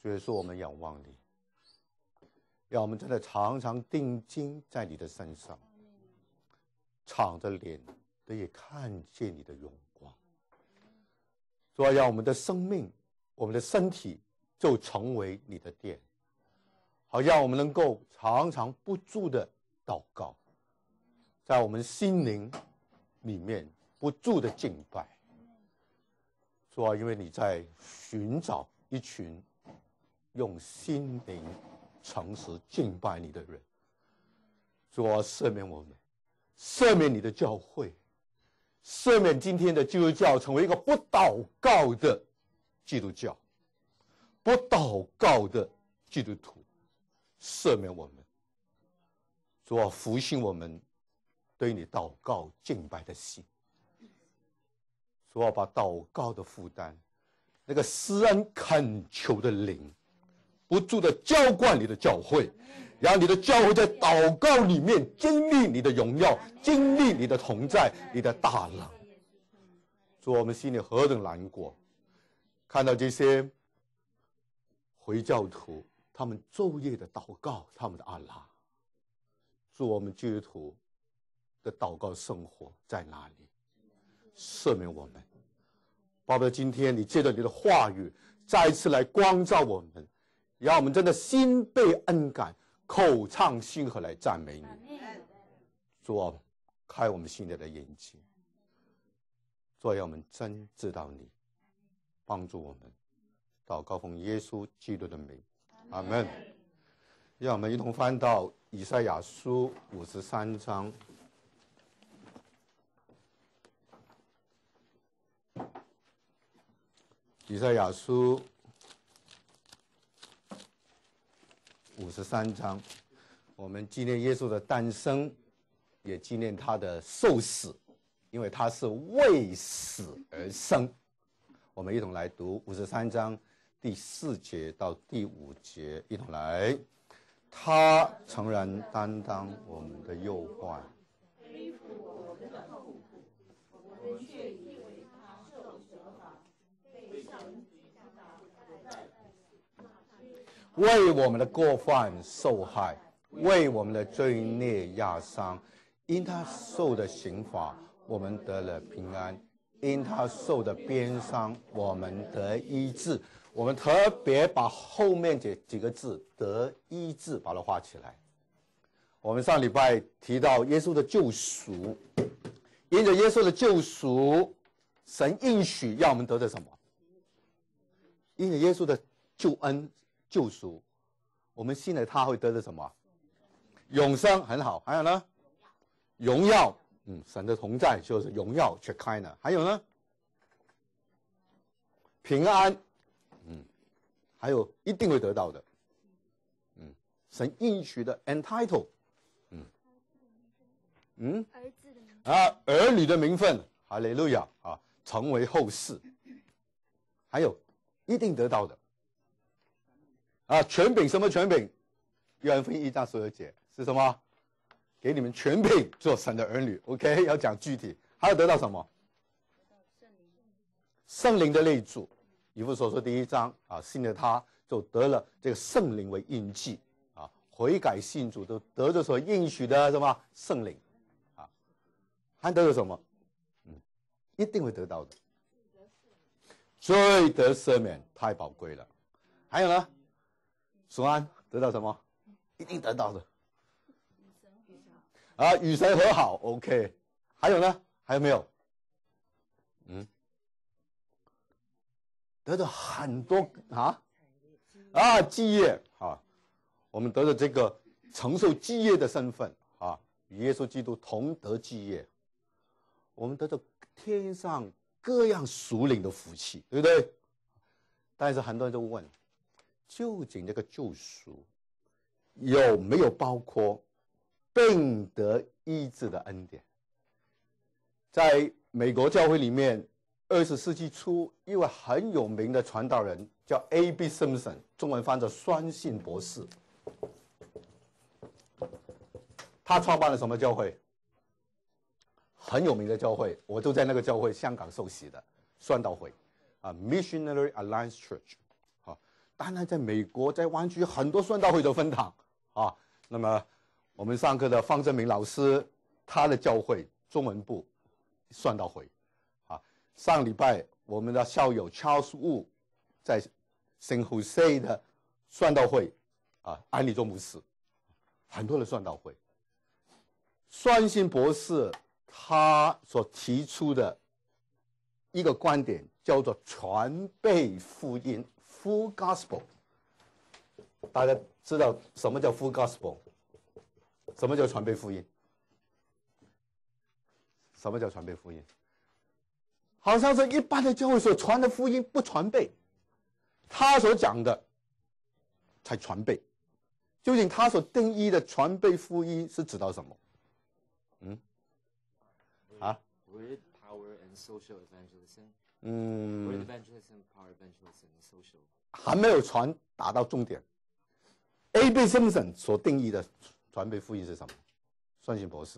主耶稣，我们仰望你，让我们真的常常定睛在你的身上，敞着脸得以看见你的荣光。主啊，让我们的生命，我们的身体就成为你的殿，好让我们能够常常不住的祷告，在我们心灵里面不住的敬拜。主啊，因为你在寻找一群用心灵诚实敬拜你的人。主啊，赦免我们，赦免你的教会，赦免今天的基督教成为一个不祷告的基督教，不祷告的基督徒。赦免我们，主啊，复兴我们对你祷告敬拜的心。主啊，把祷告的负担，那个施恩恳求的灵，不住的浇灌你的教会，让你的教会在祷告里面经历你的荣耀，经历你的同在，你的大能。主，我们心里何等难过，看到这些回教徒，他们昼夜的祷告他们的阿拉。主，我们基督徒的祷告生活在哪里？赦免我们，宝贝，今天你借着你的话语再一次来光照我们，让我们真的心被恩感，口唱心和来赞美你。主啊，开我们心里的眼睛，主啊，让我们真知道你，帮助我们。祷告奉耶稣基督的名，阿们。让我们一同翻到以赛亚书53章。以赛亚书53章，我们纪念耶稣的诞生，也纪念他的受死，因为他是为死而生。我们一同来读53章第4节到第5节，一同来。他诚然担当我们的忧患， 背负我们的痛苦，我们却以为他受责罚，被上帝打为我们的过犯受害，为我们的罪孽压伤。因他受的刑罚，我们得了平安；因他受的鞭伤，我们得医治。我们特别把后面这几个字“得医治”把它画起来。我们上礼拜提到耶稣的救赎，因着耶稣的救赎，神应许要我们得着什么？因着耶稣的救恩救赎，我们信了他会得着什么？永生，很好。还有呢？荣耀，神的同在就是荣耀，Shekinah。还有呢？平安，还有一定会得到的，神应许的 entitle， 儿女的名分，哈利路亚啊，成为后世，还有一定得到的，权柄，什么权柄？约翰福音1章19节是什么？给你们权柄做神的儿女 ，OK， 要讲具体，还要得到什么？圣灵的内住。以弗所书第1章信了他就得了这个圣灵为印记悔改信主都得着所应许的什么圣灵还得了什么？一定会得到的，罪得赦免，太宝贵了。还有呢？赎安得到什么？一定得到的。与神和好 ，OK。还有呢？还有没有？得到很多基业我们得到这个承受基业的身份与耶稣基督同得基业，我们得到天上各样属灵的福气，对不对？但是很多人都问，究竟这个救赎有没有包括病得医治的恩典？在美国教会里面，20世纪初，一位很有名的传道人叫 A.B. Simpson， 中文翻作双信博士。他创办了什么教会？很有名的教会，我就在那个教会香港受洗的宣道会Missionary Alliance Church。 当然在美国在湾区很多宣道会的分堂啊。那么我们上课的方正明老师，他的教会中文部宣道会啊。上礼拜我们的校友 Charles Wu 在 San Jose 的宣道会啊，安利中牧师，很多的宣道会。宣信博士他所提出的一个观点叫做传备福音 （Full Gospel）。大家知道什么叫 Full Gospel？ 什么叫传备福音？什么叫传备福音？好像是一般的教会所传的福音不传备，他所讲的才传备。究竟他所定义的传备福音是指到什么 ？Word, power, and social evangelism. Word evangelism, power evangelism, and social. 还没有打到重点。A.B. Simpson 所定义的传备福音是什么？宣信博士。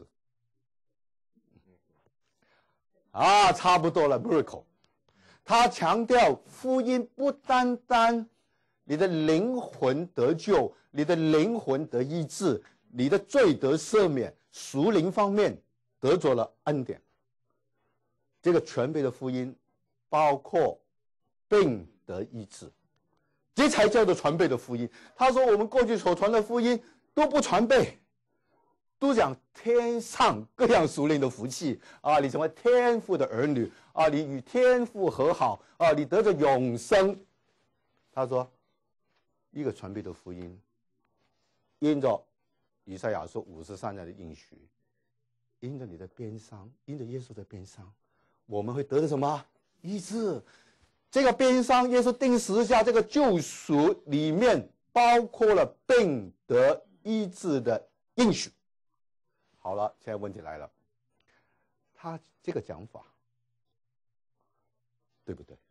差不多了 ，miracle。他强调福音不单单你的灵魂得救，你的灵魂得医治，你的罪得赦免，属灵方面得着了恩典。这个全备的福音包括病得医治，这才叫做传备的福音。他说我们过去所传的福音都不传备，都讲天上各样属灵的福气啊，你成为天父的儿女啊，你与天父和好啊，你得着永生。他说一个传备的福音，因着以赛亚书53章的应许，因着你的鞭伤，因着耶稣的鞭伤，我们会得到什么？医治。这个鞭伤，耶稣钉十字架，这个救赎里面包括了病得医治的应许。好了，现在问题来了，他这个讲法对不对？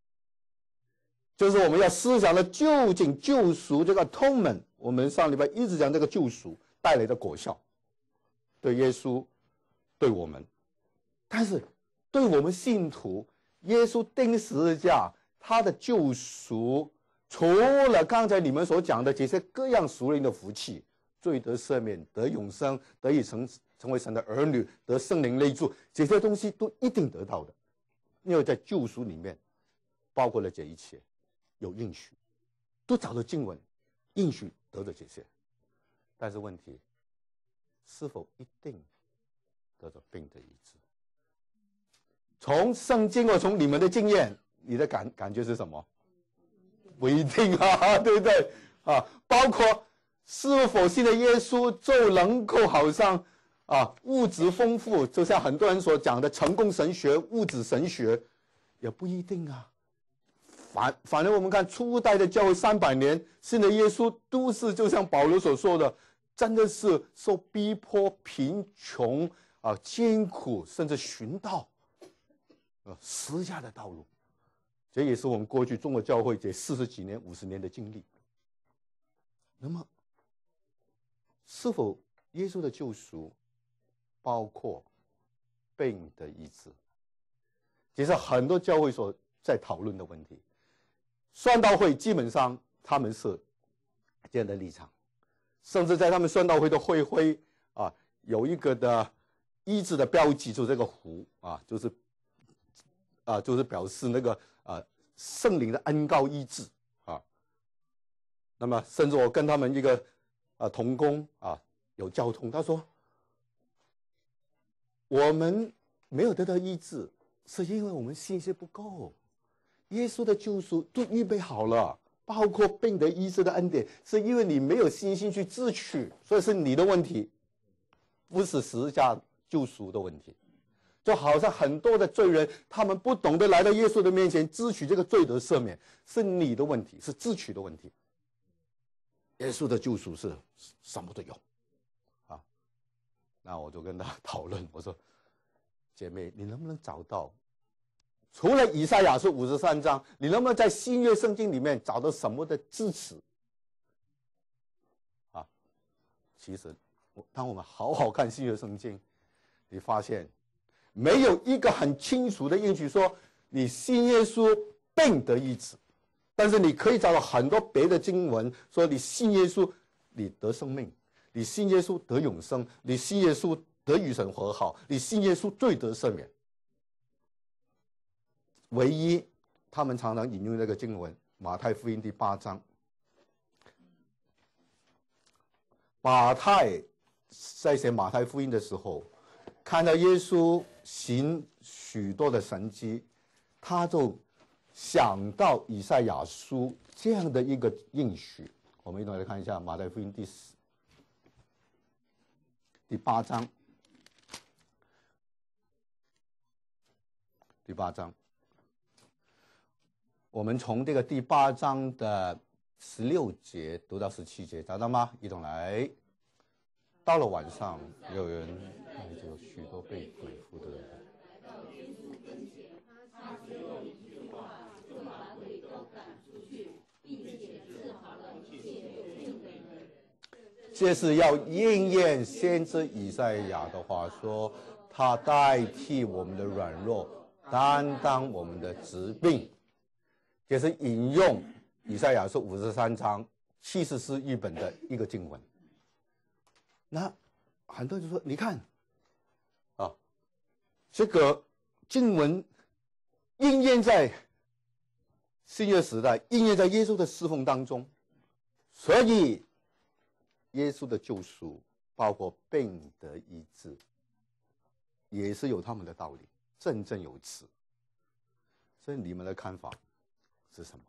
就是我们要思想的究竟救赎这个 atonement， 我们上礼拜一直讲这个救赎带来的果效，对耶稣，对我们，但是对我们信徒，耶稣钉十字架，他的救赎，除了刚才你们所讲的这些各样属灵的福气，罪得赦免，得永生，得以成为神的儿女，得圣灵内住，这些东西都一定得到的，因为在救赎里面包括了这一切，有应许，都找到经文，应许得到这些，但是问题是否一定得到病的医治？从圣经或从你们的经验，你的感觉是什么？不一定啊，对不对啊？包括是否信的耶稣就能够好像物质丰富，就像很多人所讲的成功神学、物质神学，也不一定啊。反正我们看初代的教会300年，信的耶稣都是就像保罗所说的，真的是受逼迫、贫穷艰苦，甚至寻道十架的道路。这也是我们过去中国教会这40几年、50年的经历。那么，是否耶稣的救赎包括病的医治？这是很多教会所在讨论的问题。宣道会基本上他们是这样的立场，甚至在他们宣道会的会徽有一个的医治的标记，就是这个壶就是表示那个圣灵的恩膏医治那么甚至我跟他们一个同工有交通，他说我们没有得到医治，是因为我们信心不够。耶稣的救赎都预备好了，包括病得医治的恩典，是因为你没有信心去自取，所以是你的问题，不是十字架救赎的问题。就好像很多的罪人，他们不懂得来到耶稣的面前自取这个罪得赦免，是你的问题，是自取的问题。耶稣的救赎是什么都有那我就跟他讨论，我说姐妹，你能不能找到除了以赛亚书53章，你能不能在新约圣经里面找到什么的支持其实当我们好好看新约圣经，你发现没有一个很清楚的应许说你信耶稣病得医治， 但是你可以找到很多别的经文说，你信耶稣，你得生命；你信耶稣得永生；你信耶稣得与神和好；你信耶稣罪得赦免。唯一他们常常引用那个经文，马太福音第8章。马太在写马太福音的时候，看到耶稣行许多的神迹，他就想到以赛亚书这样的一个应许。我们一同来看一下马太福音第8章。第8章，我们从这个第8章的16节读到17节，找到吗？一同来。到了晚上，有人带着许多被鬼附的人来到耶稣跟前，他只用一句话就把鬼都赶出去，并且治好了一切有病的人。这是要应验先知以赛亚的话说，他代替我们的软弱，担当我们的疾病。这是引用以赛亚书53章74译本的一个经文。那很多人就说，你看啊，这个经文应验在新约时代，应验在耶稣的侍奉当中，所以耶稣的救赎包括病得医治，也是有他们的道理，振振有词。所以你们的看法是什么？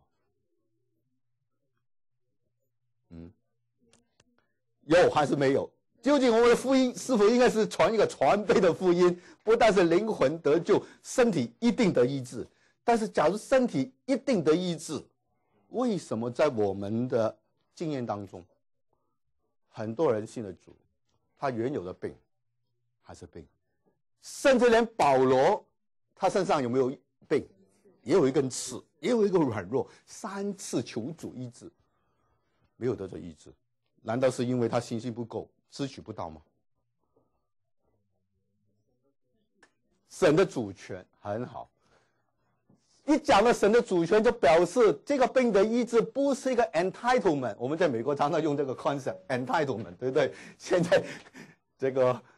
有还是没有？究竟我们的福音是否应该是传一个传杯的福音？不但是灵魂得救，身体一定得医治。但是假如身体一定得医治，为什么在我们的经验当中，很多人信了主，他原有的病还是病？甚至连保罗，他身上有没有病？也有一根刺，也有一个软弱，3次求主医治，没有得着医治。难道是因为他信心不够，支取不到吗？神的主权很好，一讲了神的主权，就表示这个病的医治不是一个 entitlement。我们在美国常常用这个 concept entitlement， 对不对？现在这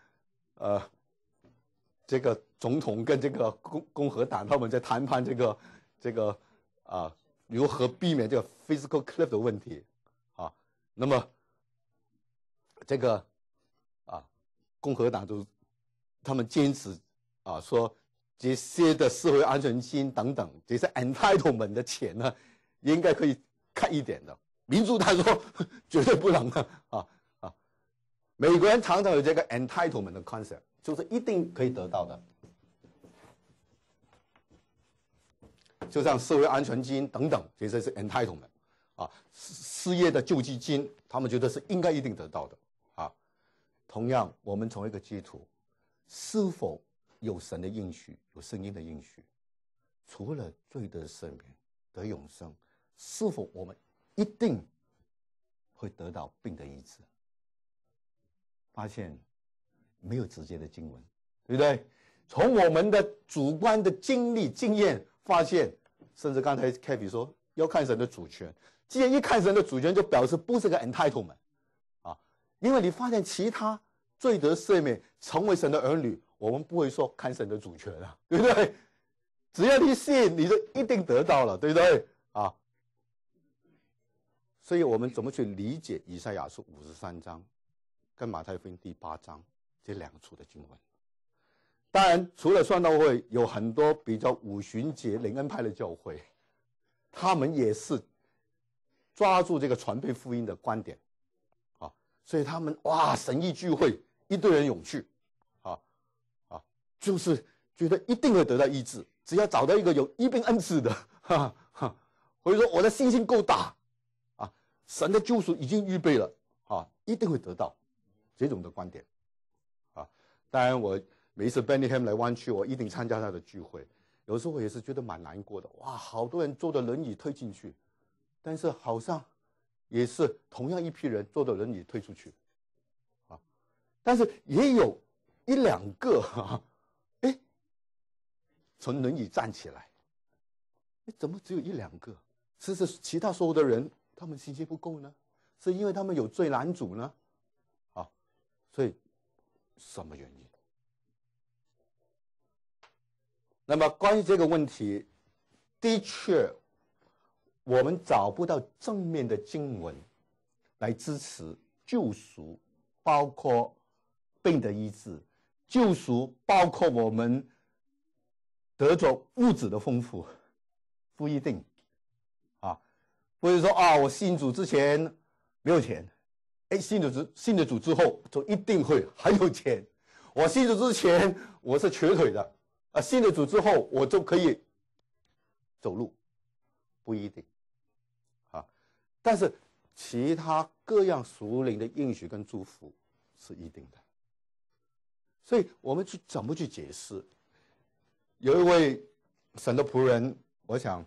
个总统跟这个共和党他们在谈判如何避免这个 physical cliff 的问题啊？那么共和党就他们坚持说这些的社会安全金等等这些 entitlement 的钱呢，应该可以看一点的。民主党说绝对不能的美国人常常有这个 entitlement 的 concept， 就是一定可以得到的，就像社会安全金等等，这些是 entitlement 失业的救济金，他们觉得是应该一定得到的同样，我们从一个基督徒，是否有神的应许，有圣经的应许？除了罪得赦免、得永生，是否我们一定会得到病的医治？发现没有直接的经文，对不对？从我们的主观的经历、经验发现，甚至刚才 Kathy 说要看神的主权。既然一看神的主权，就表示不是个 entitlement。因为你发现其他罪得赦免成为神的儿女，我们不会说看神的主权对不对？只要你信，你就一定得到了，对不对所以我们怎么去理解以赛亚书53章跟马太福音第8章这2处的经文？当然除了传道会，有很多比较五旬节灵恩派的教会，他们也是抓住这个传遍福音的观点所以他们神意聚会，一堆人涌去就是觉得一定会得到医治，只要找到一个有医病恩赐的或者说我的信心够大神的救赎已经预备了一定会得到这种的观点当然我每一次 Benningham 来湾区，我一定参加他的聚会，有时候我也是觉得蛮难过的，好多人坐着轮椅推进去，但是好像也是同样一批人坐着轮椅推出去但是也有1-2个从轮椅站起来怎么只有1-2个？ 是其他所有的人他们信心不够呢？是因为他们有罪拦阻呢？啊，所以什么原因？那么关于这个问题，的确我们找不到正面的经文来支持救赎，包括病的医治，救赎包括我们得着物质的丰富，不一定啊。不是说啊，我信主之前没有钱，信了主之后就一定会很有钱。我信主之前我是瘸腿的，信了主之后我就可以走路，不一定啊。但是其他各样属灵的应许跟祝福是一定的。所以我们怎么去解释？有一位神的仆人，我想，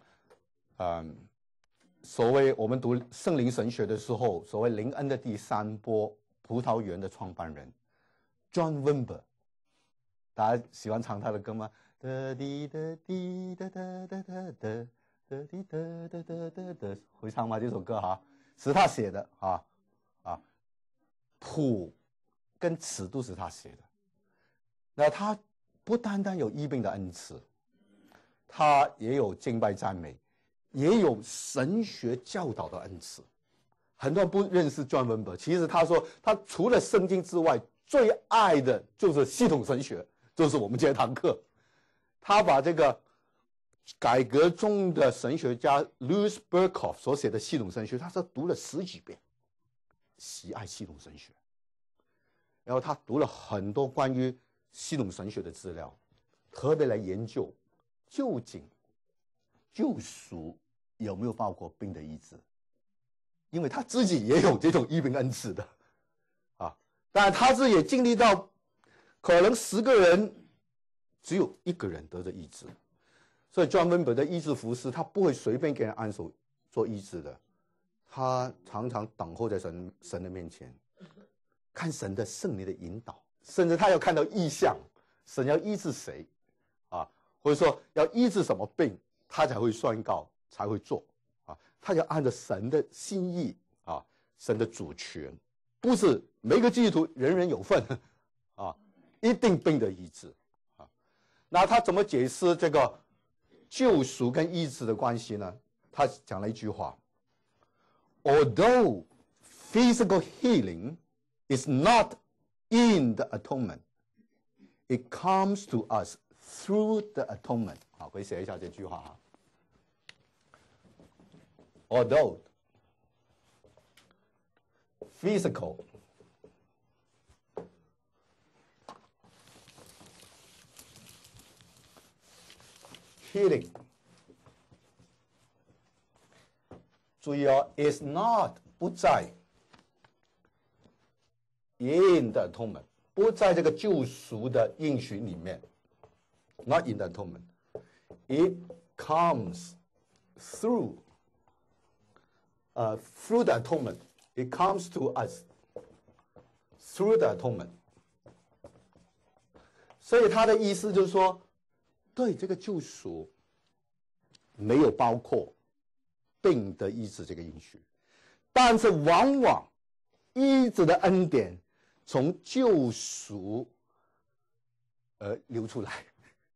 所谓我们读圣灵神学的时候，所谓灵恩的第3波葡萄园的创办人 John Wimber， 大家喜欢唱他的歌吗？哒滴哒滴哒哒哒哒哒哒滴哒哒哒哒哒，会唱吗？这首歌哈，是他写的谱跟词都是他写的。那他不单单有医病的恩赐，他也有敬拜赞美，也有神学教导的恩赐。很多人不认识 John Wimber， 其实他说他除了圣经之外，最爱的就是系统神学，就是我们这堂课。他把这个改革中的神学家 Louis Berkhof 所写的系统神学，他是读了10几遍，喜爱系统神学。然后他读了很多关于系统神学的资料，特别来研究究竟救赎有没有包括病的医治，因为他自己也有这种医病恩赐的当然他自己也经历到可能10个人只有1个人得着医治，所以John Wimber的医治服侍，他不会随便给人按手做医治的，他常常等候在神的面前，看神的圣灵的引导，甚至他要看到异象，神要医治谁或者说要医治什么病，他才会宣告，才会做他要按照神的心意神的主权，不是每个基督徒人人有份一定病的医治那他怎么解释这个救赎跟医治的关系呢？他讲了一句话 ：Although physical healing is not in the atonement, it comes to us through the atonement. 好，可以写一下这句话Although physical healing 注意is not 不在 in the atonement 不在这个救赎的应许里面 not in the atonement it comes through through the atonement it comes to us through the atonement 所以他的意思就是说对这个救赎没有包括病的医治这个应许，但是往往医治的恩典从救赎而流出来。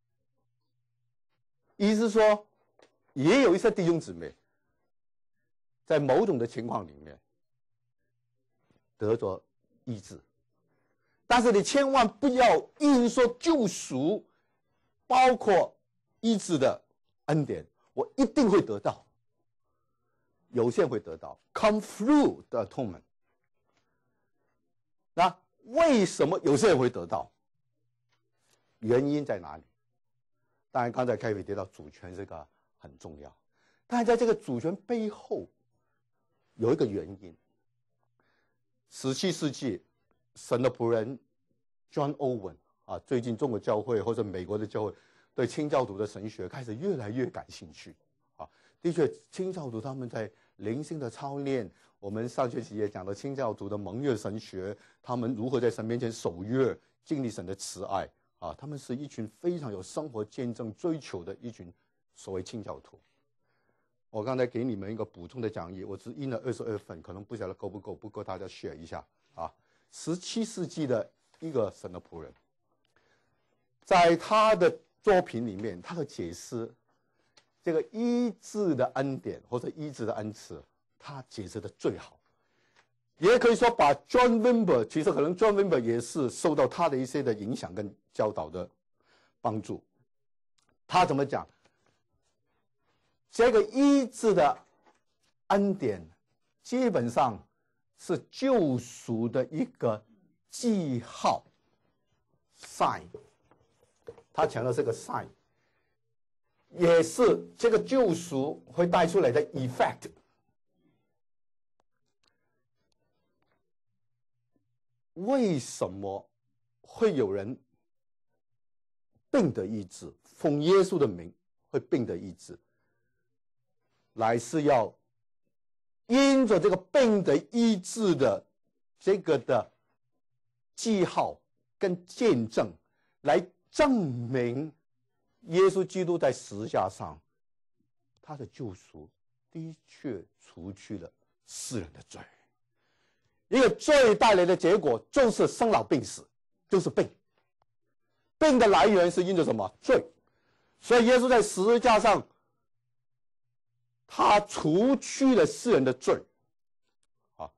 意思说，也有一些弟兄姊妹在某种的情况里面得着医治，但是你千万不要硬说救赎包括医治的恩典，我一定会得到。有些人会得到 come through the atonement。那为什么有些人会得到？原因在哪里？当然，刚才凯伟提到主权这个很重要，但在这个主权背后有一个原因。17世纪，神的仆人 John Owen 最近中国教会或者美国的教会对清教徒的神学开始越来越感兴趣的确，清教徒他们在灵性的操练，我们上学期也讲到清教徒的盟约神学，他们如何在神面前守约，经历神的慈爱他们是一群非常有生活见证追求的一群所谓清教徒。 我刚才给你们一个补充的讲义，我只印了22份，可能不晓得够不够，不够大家 share 一下啊。17世纪的一个神的仆人，在他的作品里面，他的解释这个医治的恩典或者医治的恩赐，他解释的最好。也可以说把 John Wimber， 其实可能 John Wimber 也是受到他的一些的影响跟教导的帮助。他怎么讲？这个医治的恩典基本上是救赎的一个记号 sign， 他强调这个 sign， 也是这个救赎会带出来的 effect。为什么会有人病得医治？奉耶稣的名会病得医治，来是要因着这个病得医治的这个的记号跟见证，来证明耶稣基督在十字架上他的救赎的确除去了世人的罪。一个罪带来的结果就是生老病死，就是病。病的来源是因着什么？罪。所以耶稣在十字架上，他除去了世人的罪，啊，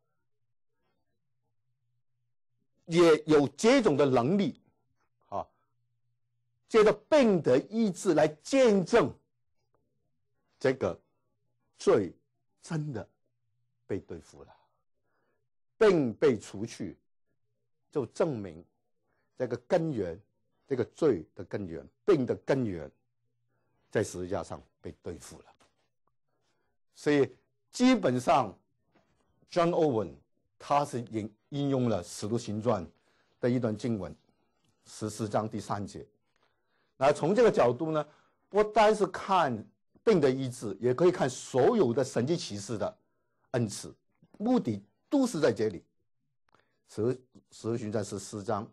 也有这种的能力，啊，借着病的医治来见证这个罪真的被对付了。病被除去，就证明这个根源，这个罪的根源，病的根源，在十字架上被对付了。所以基本上 ，John Owen 他是引用了《使徒行传》的一段经文，14章第3节。那从这个角度呢，不单是看病的医治，也可以看所有的神迹奇事的恩赐，目的都是在这里。使徒行传14章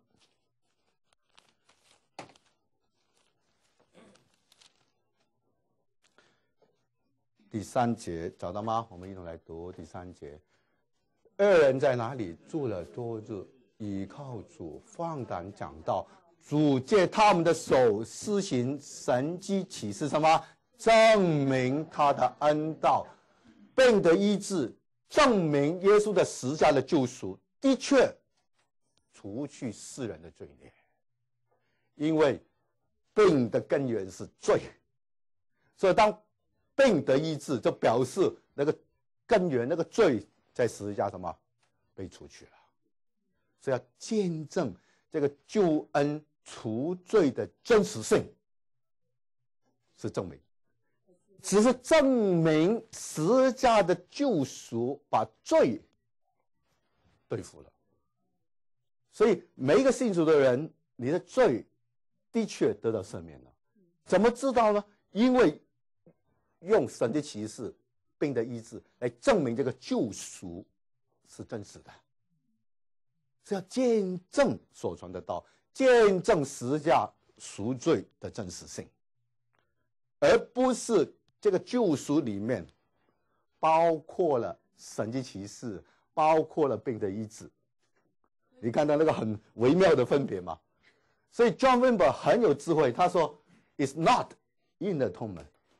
第3节，找到吗？我们一同来读第3节。二人在哪里住了多日，倚靠主，放胆讲道。主借他们的手施行神迹奇事，什么？证明他的恩道，病的医治，证明耶稣的十字架的救赎的确除去世人的罪孽。因为病的根源是罪，所以当病得医治，就表示那个根源，那个罪在十字架什么被除去了。所以要见证这个救恩除罪的真实性，是证明，只是证明十字架的救赎把罪对付了。所以每一个信主的人，你的罪的确得到赦免了。怎么知道呢？因为用神的奇事、病的医治来证明这个救赎是真实的，是要见证所传的道，见证十字架赎罪的真实性，而不是这个救赎里面包括了神迹奇事，包括了病的医治。你看到那个很微妙的分别吗？所以 John Wimber 很有智慧，他说 "It's not in the atonement,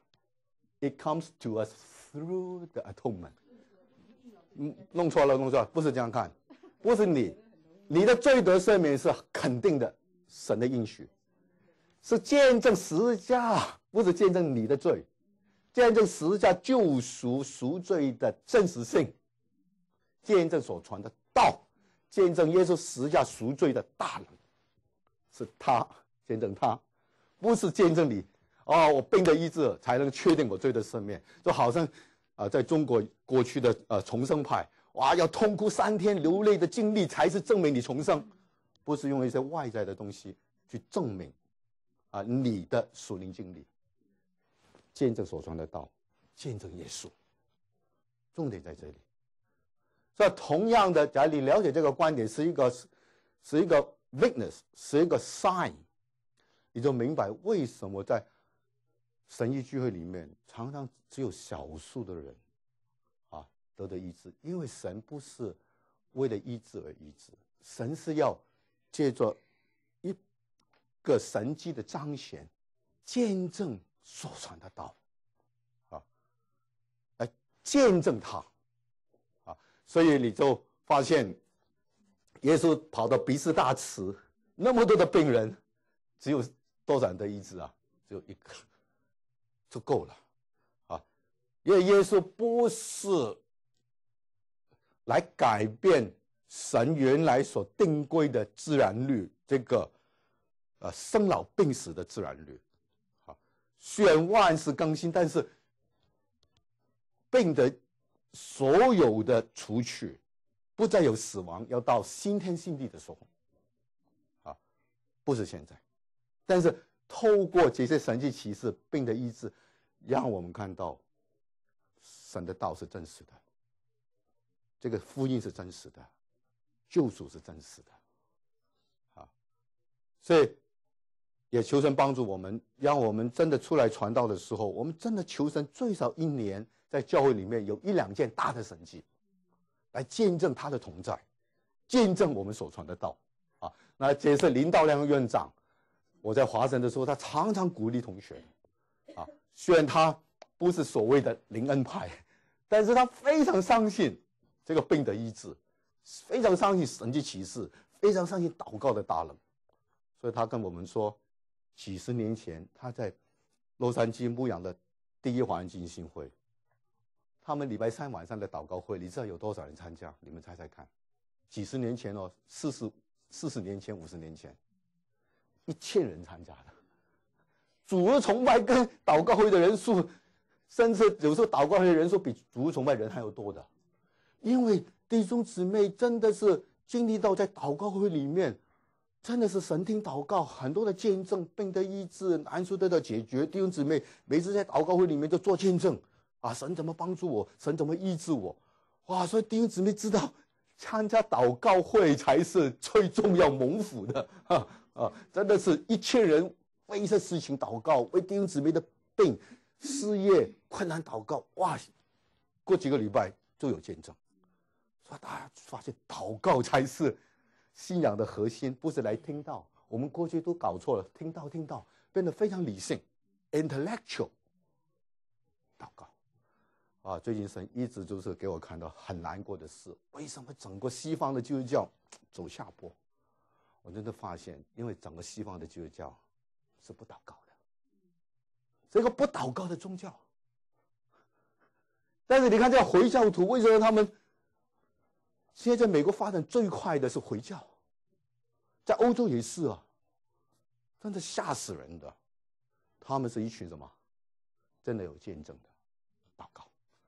it comes to us through the atonement." 弄错了，不是这样看，不是你的罪得赦免是肯定的，神的应许，是见证十字架，不是见证你的罪，见证十字架救赎赎罪的真实性，见证所传的道。见证耶稣十字架赎罪的大能，是他见证他，不是见证你。我病的医治才能确定我罪的赦免，就好像在中国过去的重生派，要痛哭3天流泪的经历才是证明你重生，不是用一些外在的东西去证明你的属灵经历。见证所传的道，见证耶稣，重点在这里。所以同样的，假如你了解这个观点是一个 witness， 是一个 sign， 你就明白为什么在神医聚会里面，常常只有少数的人得医治，因为神不是为了医治而医治，神是要借着一个神迹的彰显，见证所传的道，来见证他，所以你就发现，耶稣跑到比斯大池，那么多的病人，只有多少人得医治啊？只有一个，就够了，因为耶稣不是来改变神原来所定规的自然律，这个生老病死的自然律。虽然万事更新，但是病的所有的除去，不再有死亡，要到新天新地的时候，不是现在。但是透过这些神迹奇事，病的医治，让我们看到神的道是真实的。这个福音是真实的，救赎是真实的，所以也求神帮助我们，让我们真的出来传道的时候，我们真的求神最少1年在教会里面有1、2件大的神迹，来见证他的同在，见证我们所传的道。那这是林道亮院长，我在华神的时候，他常常鼓励同学，虽然他不是所谓的灵恩派，但是他非常相信这个病的医治，非常相信神迹奇事，非常相信祷告的大能。所以他跟我们说，几十年前他在洛杉矶牧养的第一华人基金会，他们礼拜3晚上的祷告会，你知道有多少人参加？你们猜猜看。几十年前哦，40年前、50年前，1000人参加的。主日崇拜跟祷告会的人数，甚至有时候祷告会的人数比主日崇拜人还要多的。因为弟兄姊妹真的是经历到在祷告会里面，真的是神听祷告，很多的见证，病的医治，难处得到解决。弟兄姊妹每次在祷告会里面就做见证，神怎么帮助我，神怎么医治我，哇！所以弟兄姊妹知道，参加祷告会才是最重要蒙福的，真的是1000人为一些事情祷告，为弟兄姊妹的病、事业困难祷告，哇！过几个礼拜就有见证。所以大家发现祷告才是信仰的核心，不是来听道。我们过去都搞错了，听道变得非常理性 intellectual 祷告。最近神一直就是给我看到很难过的事，为什么整个西方的基督教走下坡？我真的发现，因为整个西方的基督教是不祷告的，是一个不祷告的宗教。但是你看这回教徒，为什么他们现在在美国发展最快的是回教，在欧洲也是真的吓死人的。他们是一群什么？真的有见证的祷告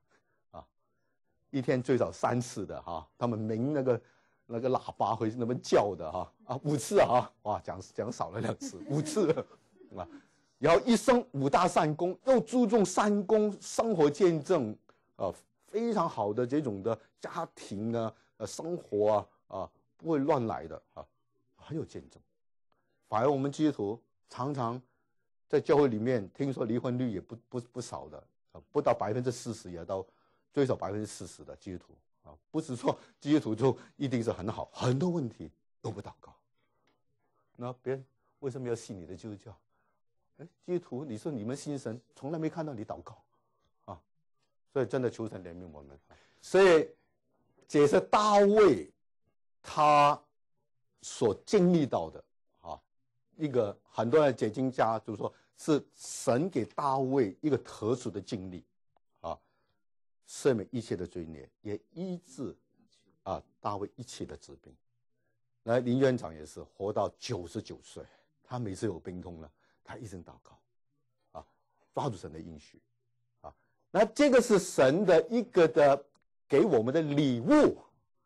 一天最少3次的他们鸣那个喇叭会那么叫的5次哇，讲少了2次，5次然后一生5大善功，又注重善功生活见证非常好的这种的家庭生活不会乱来的很有见证。反而我们基督徒常常在教会里面，听说离婚率也不少的不到40%，也到最少40%的基督徒不是说基督徒就一定是很好，很多问题都不祷告。那别人为什么要信你的基督教？基督徒，你说你们信神，从来没看到你祷告所以真的求神怜悯我们。所以这是大卫他所经历到的一个很多的解经家就是说，是神给大卫一个特殊的经历赦免一切的罪孽，也医治大卫一切的疾病。那林院长也是活到99岁，他每次有病痛了，他一直祷告抓住神的应许那这个是神的一个的给我们的礼物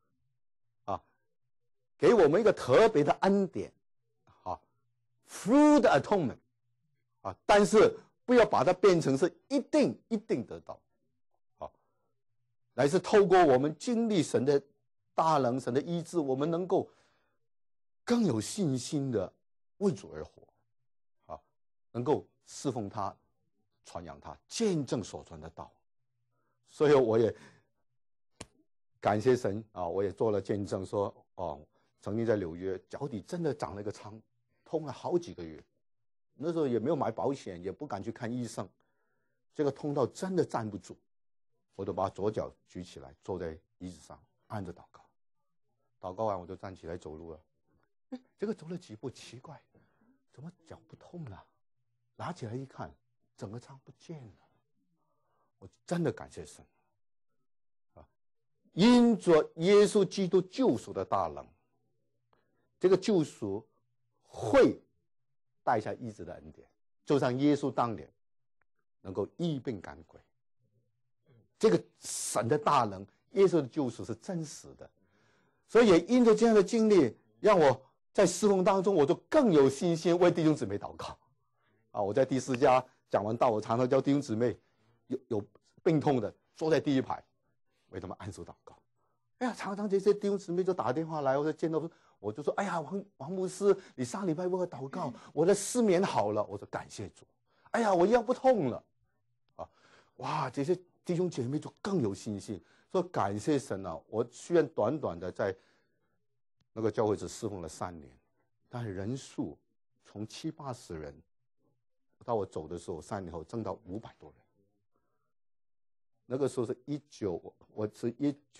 给我们一个特别的恩典through the atonement 但是不要把它变成是一定得到乃是透过我们经历神的大能，神的医治，我们能够更有信心的为主而活能够侍奉他， 传扬他，见证所传的道。所以我也感谢神啊，我也做了见证说，曾经在纽约脚底真的长了一个疮，痛了好几个月，那时候也没有买保险，也不敢去看医生，这个痛到真的站不住，我就把左脚举起来，坐在椅子上按着祷告，祷告完我就站起来走路了。这个走了几步，奇怪，怎么脚不痛了？拿起来一看，整个疮不见了。我真的感谢神啊！因着耶稣基督救赎的大能，这个救赎会带下医治的恩典，就像耶稣当年能够医病赶鬼。这个神的大能，耶稣的救赎是真实的，所以也因着这样的经历，让我在侍奉当中，我就更有信心为弟兄姊妹祷告。我在第4家讲完道，我常常叫弟兄姊妹有病痛的坐在第一排，为他们按手祷告。常常这些弟兄姊妹就打电话来，或者见到我就说：“哎呀，王牧师，你上礼拜为我祷告，我的失眠好了。”我说：“感谢主。”哎呀，我腰不痛了，哇，这些弟兄姐妹就更有信心，说感谢神啊！我虽然短短的在那个教会只侍奉了3年，但是人数从70、80人，到我走的时候3年后增到500多人。那个时候是我是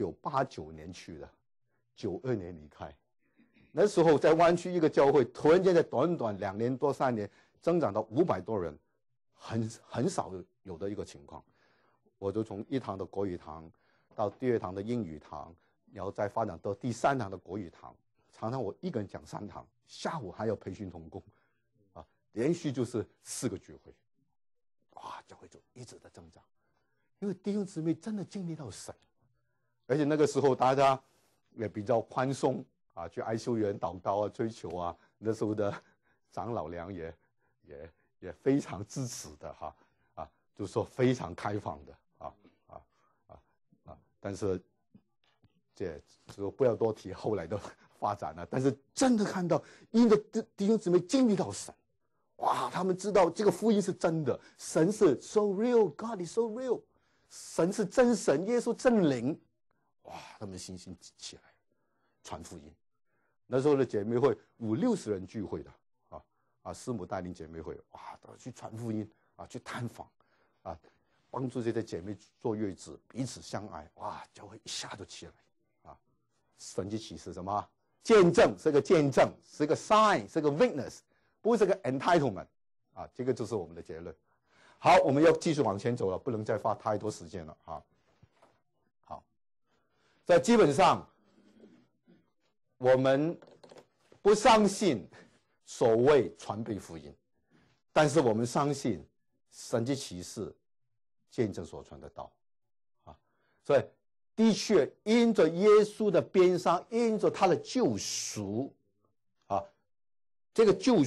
1989年去的，92年离开。那时候在湾区一个教会，突然间在短短2年多3年增长到500多人，很少有的一个情况。我就从1堂的国语堂到第2堂的英语堂，然后再发展到第3堂的国语堂。常常我一个人讲3堂，下午还要培训同工，连续就是4个聚会，哇，教会就一直的增长。因为弟兄姊妹真的经历到神，而且那个时候大家也比较宽松去爱修园祷告追求那时候的长老娘也非常支持的就说非常开放的但是这不要多提后来的发展了。但是真的看到因着弟兄姊妹经历到神，哇，他们知道这个福音是真的，神是 so real, God is so real， 神是真神，耶稣真灵，哇，他们信心起来传福音。那时候的姐妹会50、60人聚会的师母带领姐妹会，哇，去传福音去探访帮助这些姐妹坐月子，彼此相爱，哇，教会一下就起来神迹奇事什么见证，是个见证，是个 sign， 是个 witness， 不是个 entitlement 这个就是我们的结论。好，我们要继续往前走了，不能再花太多时间了好，在基本上我们不相信所谓传备福音，但是我们相信神迹奇事见证所传的道所以的确因着耶稣的鞭伤，因着他的救赎这个救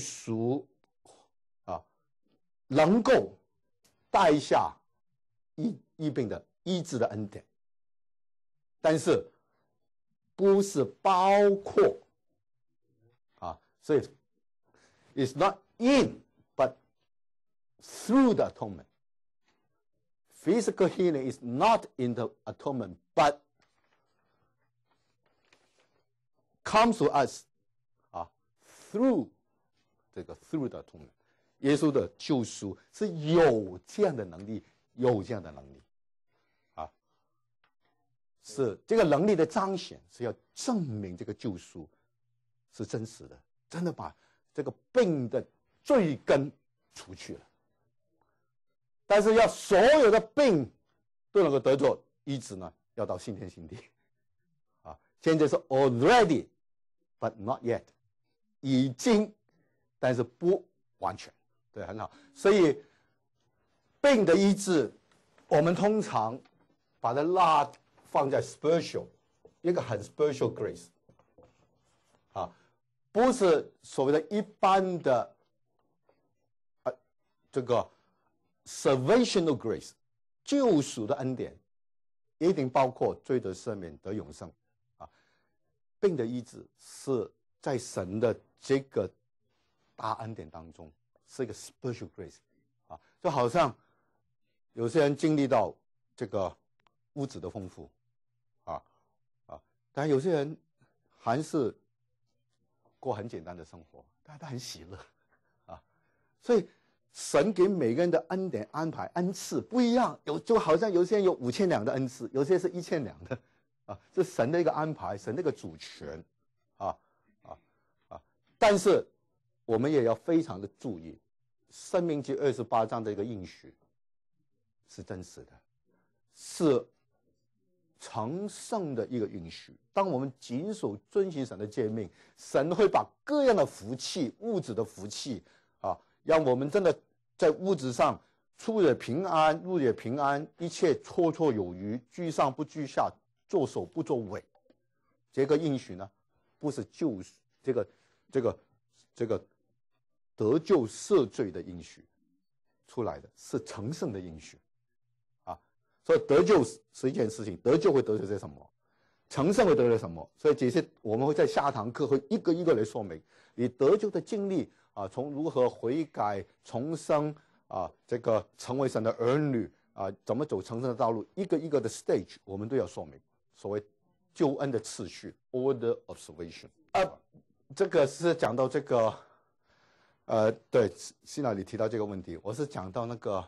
赎能够带下疫病的医治的恩典，但是不是包括所以 it's not in but through the atonement. Physical healing is not in the atonement but comes to us through 这个 through the atonement。 耶稣的救赎是有这样的能力，有这样的能力是这个能力的彰显，是要证明这个救赎是真实的，真的把这个病的罪根除去了。但是要所有的病都能够得着医治呢，要到新天新地现在是 already but not yet， 已经但是不完全，对，很好。所以病的医治我们通常把它放在 spiritual， 一个很 spiritual grace不是所谓的一般的这个 salvational grace， 救赎的恩典一定包括罪得赦免得永生病的医治是在神的这个大恩典当中，是一个 spiritual grace就好像有些人经历到这个物质的丰富，但有些人还是过很简单的生活，但他很喜乐，所以神给每个人的恩典安排恩赐不一样，就好像有些人有5000两的恩赐，有些是1000两的，是神的一个安排，神的一个主权，但是我们也要非常的注意，申命记28章的一个应许是真实的，是成圣的一个应许。当我们谨守遵行神的诫命，神会把各样的福气，物质的福气让我们真的在物质上出也平安，入也平安，一切绰绰有余，居上不居下，作首不作尾。这个应许呢，不是救这个得救赦罪的应许出来的，是成圣的应许所以得救是一件事情，得救会得罪些什么，成圣会得罪什么，所以这些我们会在下堂课会一个一个来说明你得救的经历从如何悔改重生这个成为神的儿女怎么走成圣的道路，一个一个的 stage 我们都要说明，所谓救恩的次序 order of salvation。这个是讲到这个对，希娜你提到这个问题，我是讲到那个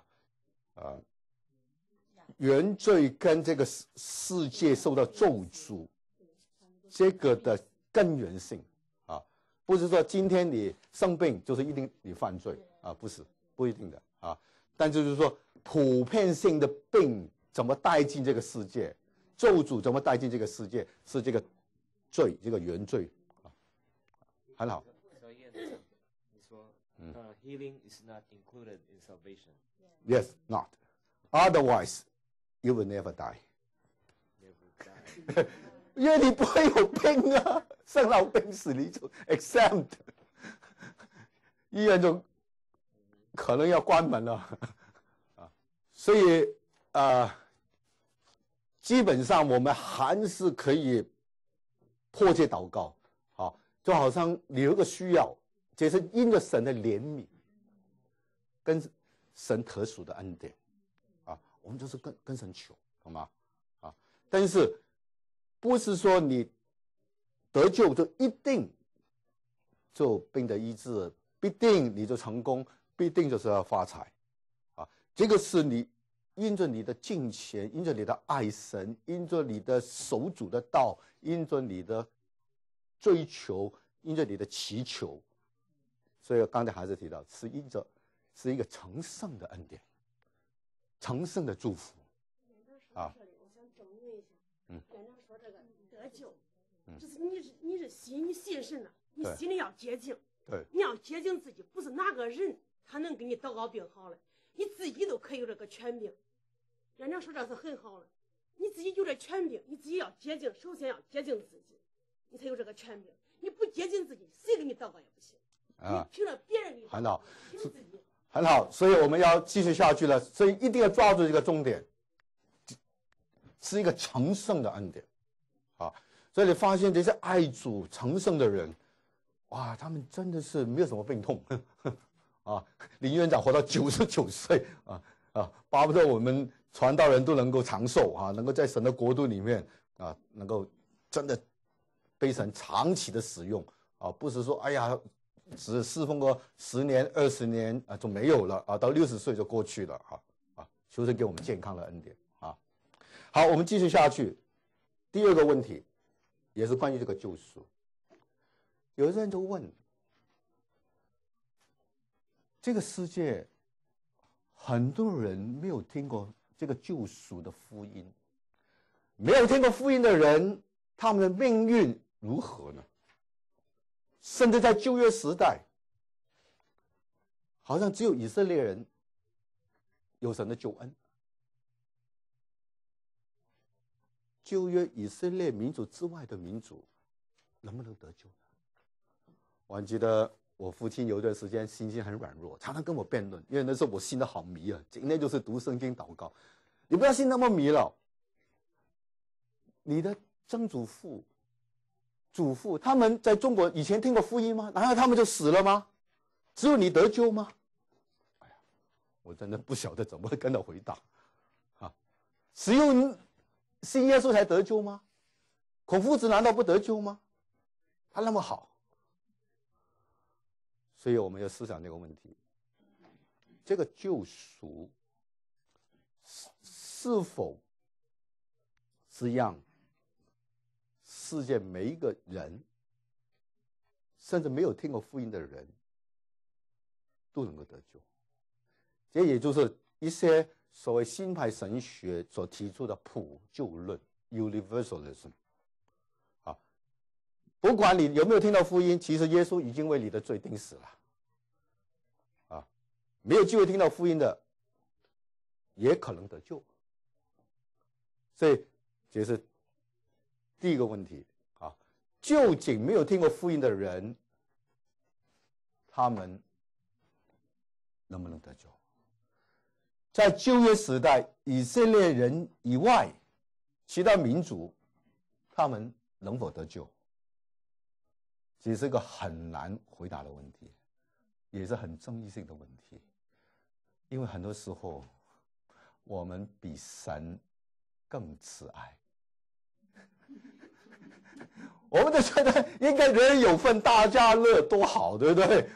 原罪跟这个世界受到咒诅这个的根源性不是说今天你生病就是一定你犯罪不是，不一定的但就是说普遍性的病怎么带进这个世界，咒诅怎么带进这个世界，是这个罪，这个原罪很好。 所以你说healing is not included in salvation. Yes, not. Otherwise, you will never die. Never die. 因为你不会有病生老病死你就 exempt， 医院就可能要关门了所以基本上我们还是可以迫切祷告就好像你有一个需要，这是因着神的怜悯跟神特殊的恩典我们就是跟神求，好吗但是不是说你得救就一定就病得医治，必定你就成功，必定就是要发财这个是你因着你的敬虔，因着你的爱神，因着你的守主的道，因着你的追求，因着你的祈求，所以刚才还是提到是一个成圣的恩典，成圣的祝福我想整理一下院长说这个得救就是你是信神了，你心里要洁净， 对， 你要洁净自己，不是哪个人他能给你祷告病好了，你自己都可以有这个权柄。院长说这是很好了，你自己有这权柄，你自己要洁净，首先要洁净自己，你才有这个权柄。你不洁净自己，谁给你祷告也不行你凭着别人给你祷告，凭自己很好，所以我们要继续下去了，所以一定要抓住这个重点，是一个成圣的恩典所以你发现这些爱主成圣的人哇，他们真的是没有什么病痛林院长活到99岁巴不得我们传道人都能够长寿能够在神的国度里面能够真的被神长期的使用不是说哎呀只侍奉个10年20年就没有了到60岁就过去了求神给我们健康的恩典好，我们继续下去。第二个问题也是关于这个救赎。有些人就问，这个世界很多人没有听过这个救赎的福音，没有听过福音的人，他们的命运如何呢？甚至在旧约时代，好像只有以色列人有神的救恩。旧约以色列民族之外的民族能不能得救呢？我还记得我父亲有一段时间心情很软弱，常常跟我辩论，因为那时候我信得好迷今天就是读圣经祷告，你不要信那么迷了。你的曾祖父、祖父他们在中国以前听过福音吗？难道他们就死了吗？只有你得救吗？哎呀，我真的不晓得怎么跟他回答只有信耶稣才得救吗？孔夫子难道不得救吗？他那么好。所以我们要思想这个问题，这个救赎是否是让世界每一个人，甚至没有听过福音的人都能够得救？这也就是一些所谓新派神学所提出的普救论 （universalism）。不管你有没有听到福音，其实耶稣已经为你的罪钉死了。没有机会听到福音的，也可能得救。所以这是第一个问题啊。究竟没有听过福音的人，他们能不能得救？在旧约时代，以色列人以外，其他民族，他们能否得救？这是个很难回答的问题，也是很争议性的问题。因为很多时候，我们比神更慈爱，我们就觉得应该人人有份，大家乐，多好，对不对？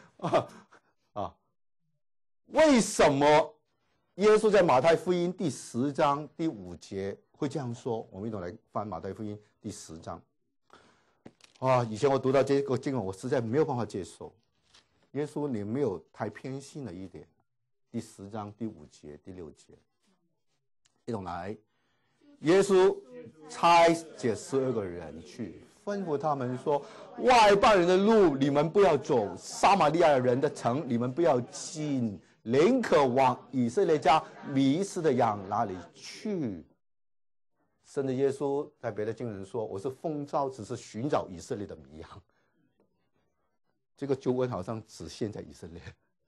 为什么耶稣在马太福音第10章第5节会这样说？我们一同来翻马太福音第10章。以前我读到这个经文，我实在没有办法接受。耶稣，你没有太偏心了一点。第10章第5节、第6节，一同来。耶稣差这12个人去，吩咐他们说：外邦人的路你们不要走，撒玛利亚人的城你们不要进，宁可往以色列家迷失的羊那里去。甚至耶稣在别的经文说：我是奉召，只是寻找以色列的迷羊。这个救恩好像只限在以色列。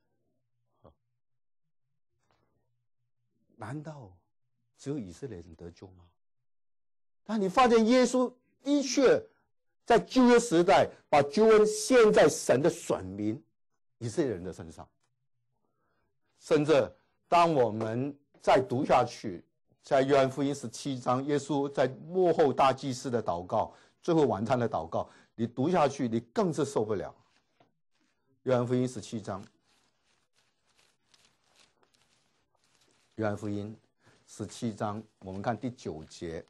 难道只有以色列人得救吗？但你发现耶稣的确在旧约时代把救恩献在神的选民以色列人的身上。甚至当我们再读下去，在约翰福音17章，耶稣在末后大祭司的祷告，最后晚餐的祷告，你读下去你更是受不了。约翰福音17章，约翰福音17章，我们看第9节。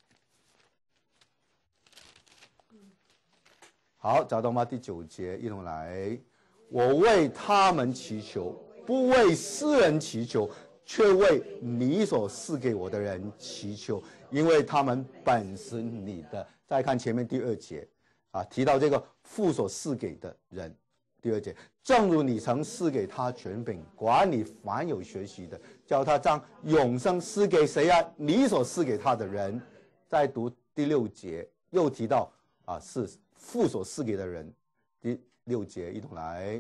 好，找到吗？第9节，一同来。我为他们祈求，不为世人祈求，却为你所赐给我的人祈求，因为他们本是你的。再看前面第2节，提到这个父所赐给的人。第2节，正如你曾赐给他权柄，管理凡有学习的，叫他将永生赐给谁啊？你所赐给他的人。再读第6节，又提到是父所赐给的人。第6节，一同来。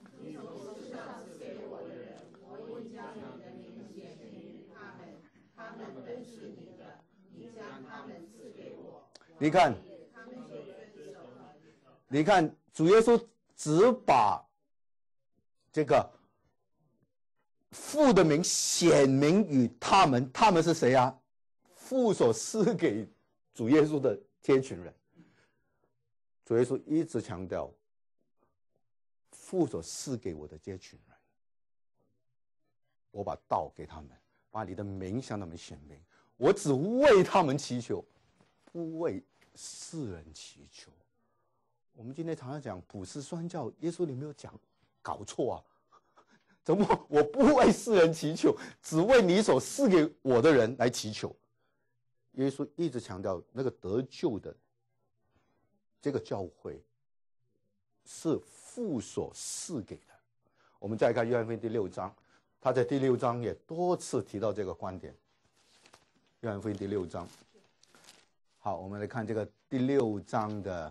你看，主耶稣只把这个父的名显明于他们，他们是谁啊？父所赐给主耶稣的这群人。主耶稣一直强调，父所赐给我的这群人，我把道给他们，把你的名向他们显明，我只为他们祈求，不为世人祈求。我们今天常常讲普世宣教，耶稣你没有讲搞错啊？怎么我不为世人祈求，只为你所赐给我的人来祈求？耶稣一直强调，那个得救的这个教会是父所赐给的。我们再看约翰福音第6章，他在第6章也多次提到这个观点。约翰福音第6章，好，我们来看这个第6章的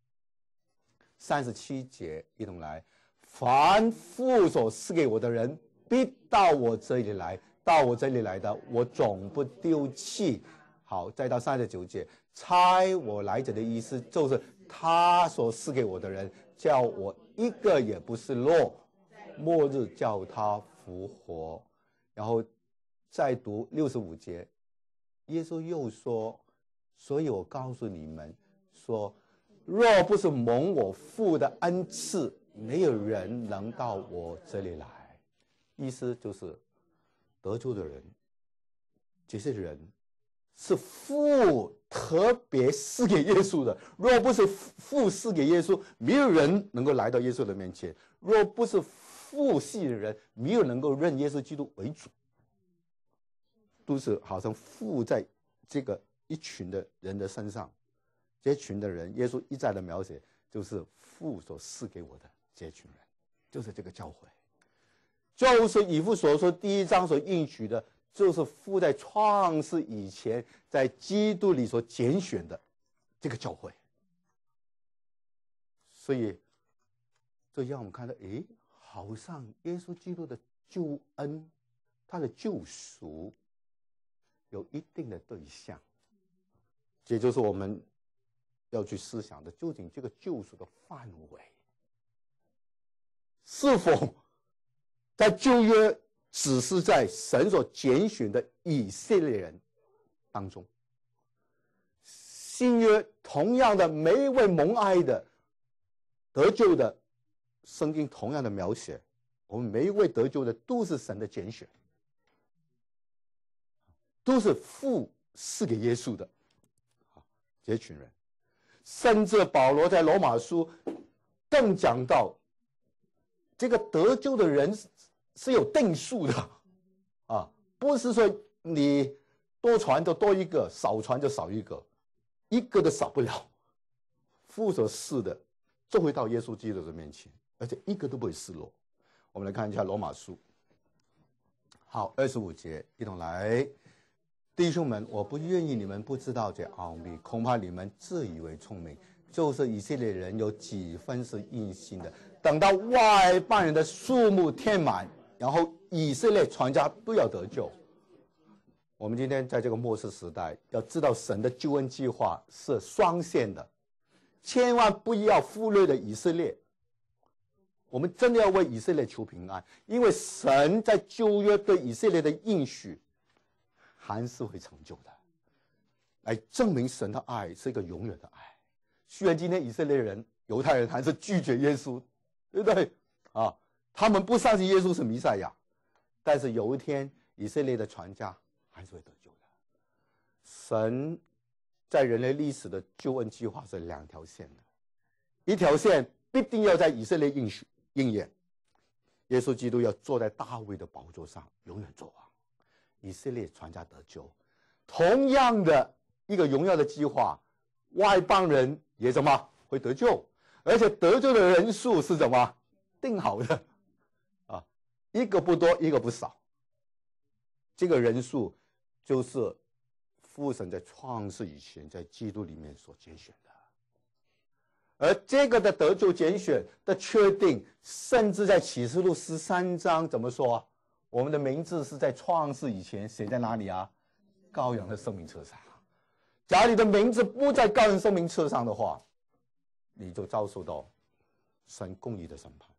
37节，一同来。凡父所赐给我的人，必到我这里来，到我这里来的，我总不丢弃。好，再到39节，差我来者的意思就是他所赐给我的人，叫我一个也不是落，末日叫他复活。然后再读65节， 耶稣又说，所以我告诉你们说，若不是蒙我父的恩赐，没有人能到我这里来。意思就是得救的人，这些人是父特别赐给耶稣的，若不是父赐给耶稣，没有人能够来到耶稣的面前，若不是父系的人，没有能够认耶稣基督为主，都是好像父在这个一群的人的身上，这群的人耶稣一再的描写，就是父所赐给我的这群人，就是这个教会，就是以弗所说第1章所应许的，就是父在创世以前在基督里所拣选的这个教会。所以这让我们看到，好像耶稣基督的救恩，他的救赎有一定的对象，这就是我们要去思想的，究竟这个救赎的范围是否在旧约只是在神所拣选的以色列人当中，新约同样的每一位蒙爱的得救的，圣经同样的描写，我们每一位得救的都是神的拣选，都是父赐给耶稣的这群人。甚至保罗在罗马书更讲到，这个得救的人是有定数的不是说你多传就多一个，少传就少一个，一个都少不了。父所赐的就会到耶稣基督的面前，而且一个都不会失落。我们来看一下罗马书，好，25节，一同来。弟兄们，我不愿意你们不知道这奥秘，恐怕你们自以为聪明，就是以色列人有几分是硬心的，等到外邦人的数目填满，然后以色列全家都要得救。我们今天在这个末世时代，要知道神的救恩计划是双线的，千万不要忽略了以色列。我们真的要为以色列求平安，因为神在旧约对以色列的应许还是会成就的，来证明神的爱是一个永远的爱。虽然今天以色列人、犹太人还是拒绝耶稣，对不对他们不相信耶稣是弥赛亚，但是有一天以色列的全家还是会得救的。神在人类历史的救恩计划是2条线的，一条线必定要在以色列应验，耶稣基督要坐在大卫的宝座上永远做王，以色列全家得救。同样的一个荣耀的计划，外邦人也怎么会得救，而且得救的人数是怎么定好的一个不多一个不少，这个人数就是父神在创世以前在基督里面所拣选的。而这个的得救拣选的确定，甚至在启示录13章怎么说？我们的名字是在创世以前写在哪里羔羊的生命册上。假如你的名字不在羔羊生命册上的话，你就遭受到神公义的审判。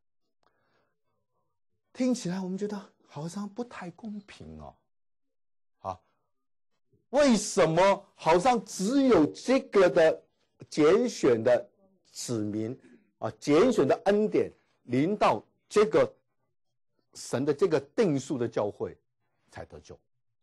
听起来我们觉得好像不太公平为什么好像只有这个的拣选的子民拣选的恩典临到这个神的这个定数的教会才得救？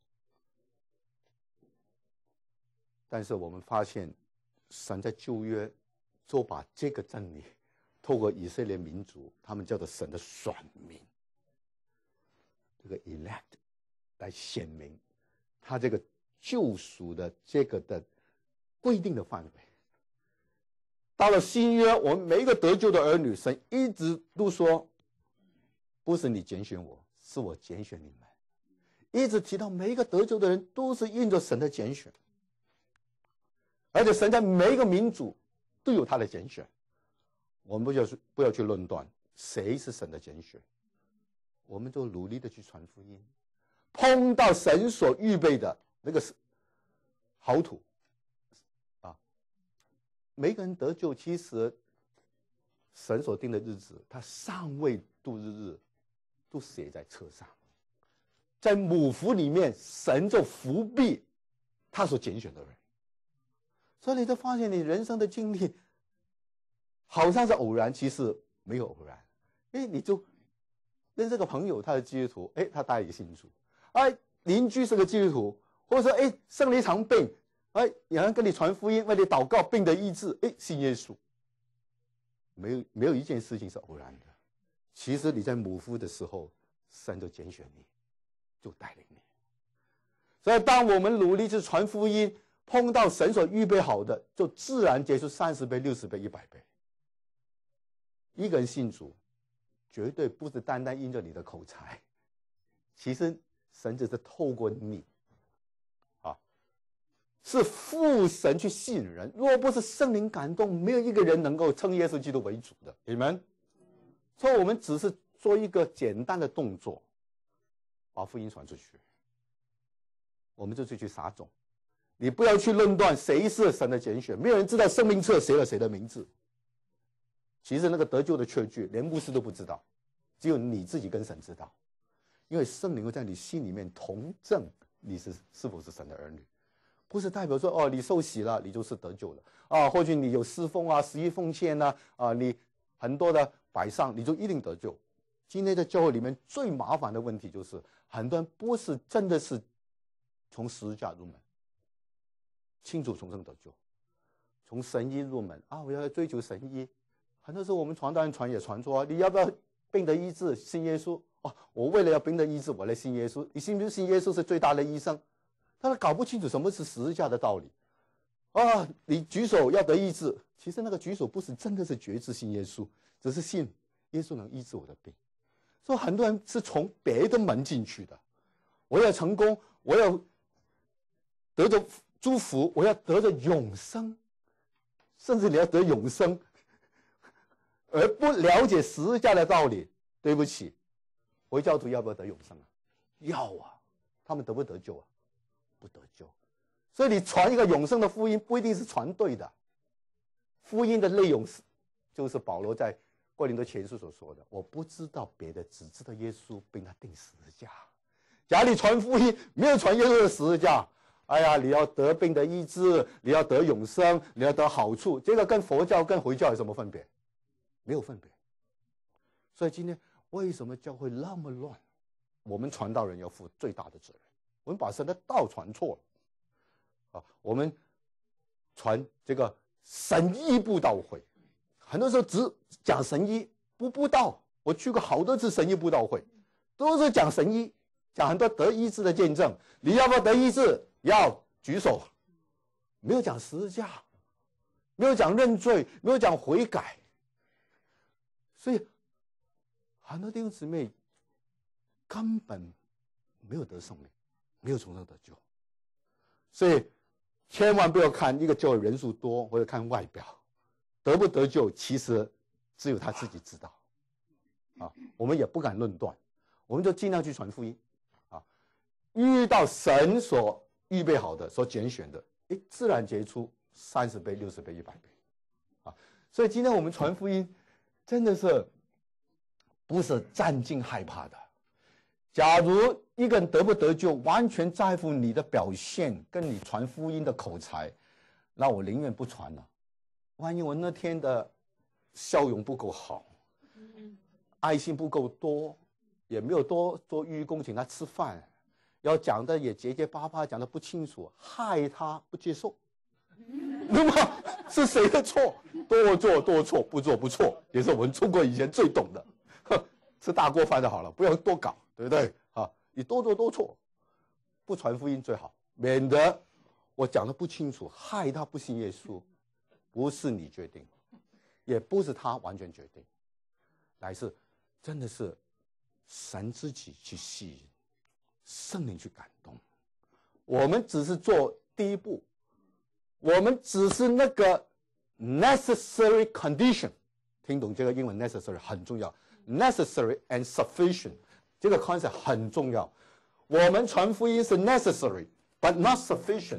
但是我们发现神在旧约就把这个真理透过以色列民族，他们叫做神的选民，这个 elect 来显明他这个救赎的这个的规定的范围。到了新约，我们每一个得救的儿女，神一直都说，不是你拣选我，是我拣选你们。一直提到每一个得救的人都是因着神的拣选，而且神在每一个民族都有他的拣选。我们不要去论断谁是神的拣选，我们就努力的去传福音，碰到神所预备的那个好土每个人得救，其实神所定的日子，他尚未度日都写在册上。在母腹里面，神就伏笔他所拣选的人。所以你就发现你人生的经历好像是偶然，其实没有偶然。你就认识个朋友，他是基督徒，他带一个信主，邻居是个基督徒，或者说生了一场病，有人跟你传福音，为你祷告，病得医治，信耶稣。没有一件事情是偶然的。其实你在母腹的时候，神就拣选你，就带领你。所以当我们努力去传福音，碰到神所预备好的，就自然结出30倍、60倍、100倍。一个人信主，绝对不是单单因着你的口才，其实神只是透过你，是父神去吸引人。若不是圣灵感动，没有一个人能够称耶稣基督为主的。你们，所以我们只是做一个简单的动作，把福音传出去，我们就去撒种。你不要去论断谁是神的拣选，没有人知道生命册写了谁的名字。其实那个得救的确据，连牧师都不知道，只有你自己跟神知道，因为圣灵会在你心里面同证你是否是神的儿女。不是代表说你受洗了，你就是得救了或许你有侍奉11奉献你很多的摆上，你就一定得救。今天在教会里面最麻烦的问题就是，很多人不是真的是从十字架入门，清楚重生得救，从神医入门我要追求神医。很多时候我们传道人传也传错你要不要病得医治，信耶稣我为了要病得医治，我来信耶稣。你信不信耶稣是最大的医生？他搞不清楚什么是十字架的道理你举手要得医治，其实那个举手不是真的是决志信耶稣，只是信耶稣能医治我的病。所以很多人是从别的门进去的，我要成功，我要得着祝福，我要得着永生，甚至你要得永生，而不了解十字架的道理，对不起，回教徒要不要得永生要他们得不得救不得救。所以你传一个永生的福音不一定是传对的。福音的内容就是保罗在哥林多前书所说的，我不知道别的，只知道耶稣并他钉十字架。假如你传福音没有传耶稣的十字架，你要得病的医治，你要得永生，你要得好处，这个跟佛教跟回教有什么分别？没有分别。所以今天为什么教会那么乱？我们传道人要负最大的责任。我们把神的道传错了我们传这个神医布道会，很多时候只讲神医不布道。我去过好多次神医布道会，都是讲神医，讲很多得医治的见证。你要不要得医治？要举手。没有讲十字架，没有讲认罪，没有讲悔改。所以很多弟兄姊妹根本没有得圣灵，没有重生得救。所以千万不要看一个教会人数多或者看外表，得不得救其实只有他自己知道我们也不敢论断，我们就尽量去传福音遇到神所预备好的，所拣选的自然结出30倍、60倍、100倍所以今天我们传福音真的是不是战惊害怕的。假如一个人得不得救完全在乎你的表现跟你传福音的口才，那我宁愿不传了。万一我那天的笑容不够好，爱心不够多，也没有多做义工请他吃饭，要讲的也结结巴巴，讲的不清楚，害他不接受，那么是谁的错？多做多错，不做不错，也是我们中国以前最懂的。吃大锅饭就好了，不要多搞，对不对你多做多错，不传福音最好，免得我讲的不清楚，害他不信耶稣。不是你决定，也不是他完全决定，乃是真的是神自己去吸引，圣灵去感动。我们只是做第一步，我们只是那个 necessary condition。 听懂这个英文 necessary 很重要， necessary and sufficient 这个 concept 很重要。我们传福音是 necessary but not sufficient。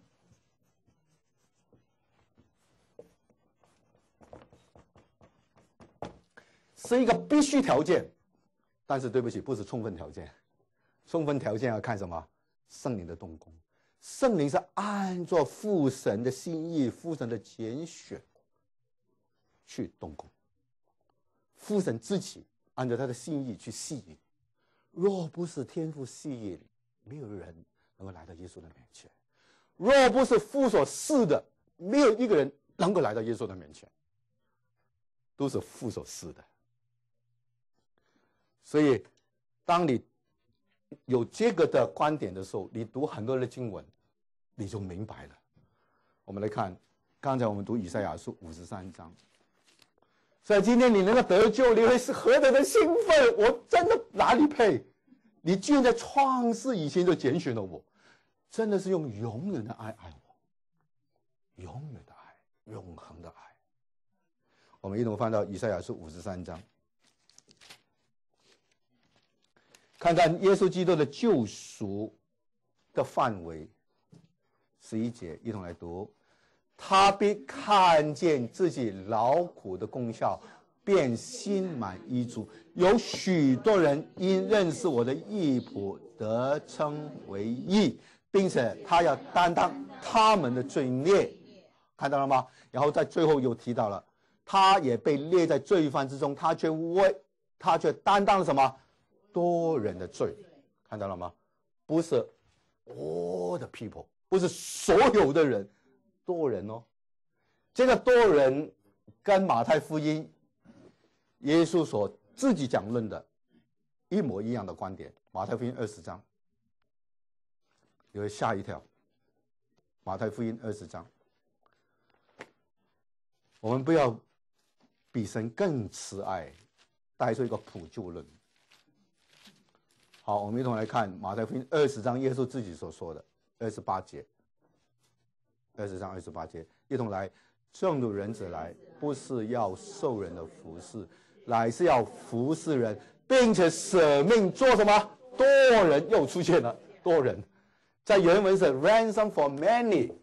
是一个必须条件，但是对不起，不是充分条件。充分条件要看什么？圣灵的动工。 圣灵是按照父神的心意、父神的拣选去动工，父神自己按照他的心意去吸引。若不是天父吸引，没有人能够来到耶稣的面前；若不是父所赐的，没有一个人能够来到耶稣的面前。都是父所赐的。所以当你有这个的观点的时候，你读很多的经文你就明白了。我们来看刚才我们读以赛亚书53章，所以今天你能够得救，你会是何等的兴奋！我真的哪里配？你居然在创世以前就拣选了我，真的是用永远的爱爱我，永远的爱，永恒的爱。我们一同翻到以赛亚书53章，看看耶稣基督的救赎的范围。11节，一同来读：他必看见自己劳苦的功效，便心满意足。有许多人因认识我的义仆得称为义，并且他要担当他们的罪孽。看到了吗？然后在最后又提到了，他也被列在罪犯之中，他却担当了什么？多人的罪。看到了吗？不是 all the people， 不是所有的人，多人哦。这个多人跟马太福音耶稣所自己讲论的一模一样的观点。马太福音20章，你会吓一跳。马太福音20章，我们不要比神更慈爱，带出一个普救论。好，我们一同来看马太福音20章，耶稣自己所说的28节，20章28节，一同来。正如人子来，不是要受人的服侍，乃是要服侍人，并且舍命做什么？多人。又出现了多人，在原文是 ransom for many，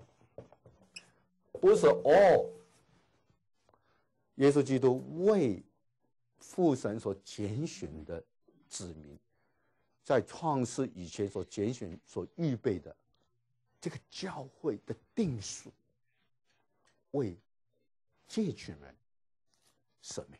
不是 all。耶稣基督为父神所拣选的子民，在创世以前所拣选、所预备的这个教会的定数，为这群人舍命。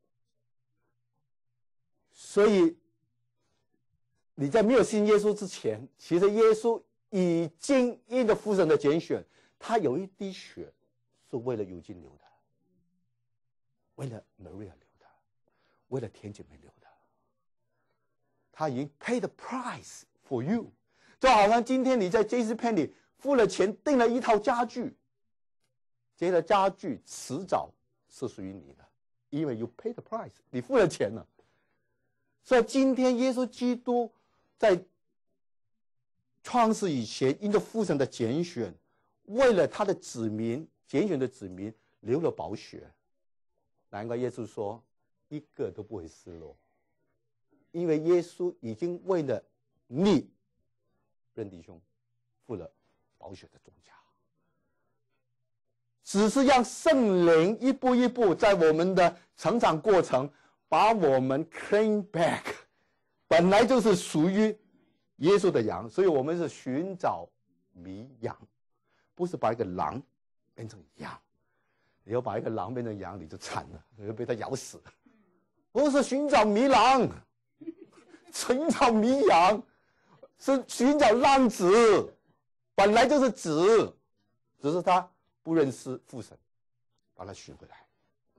所以你在没有信耶稣之前，其实耶稣已经因着父神的拣选，他有一滴血是为了尤金流的，为了 Maria 流的，为了田姐妹流的。他已经 pay the price for you， 就好像今天你在 JCPenney 付了钱订了一套家具，这个家具迟早是属于你的，因为 you pay the price， 你付了钱了。所以今天耶稣基督在创世以前，因着父神的拣选，为了他的子民，拣选的子民流了宝血。难怪耶稣说一个都不会失落，因为耶稣已经为了你认弟兄付了宝血的重价。只是让圣灵一步一步在我们的成长过程把我们 claim back， 本来就是属于耶稣的羊，所以我们是寻找迷羊，不是把一个狼变成羊。你要把一个狼变成羊，你就惨了，你就被它咬死了。不是寻找迷狼，寻找迷羊，是寻找浪子，本来就是子，只是他不认识父神，把他寻回来。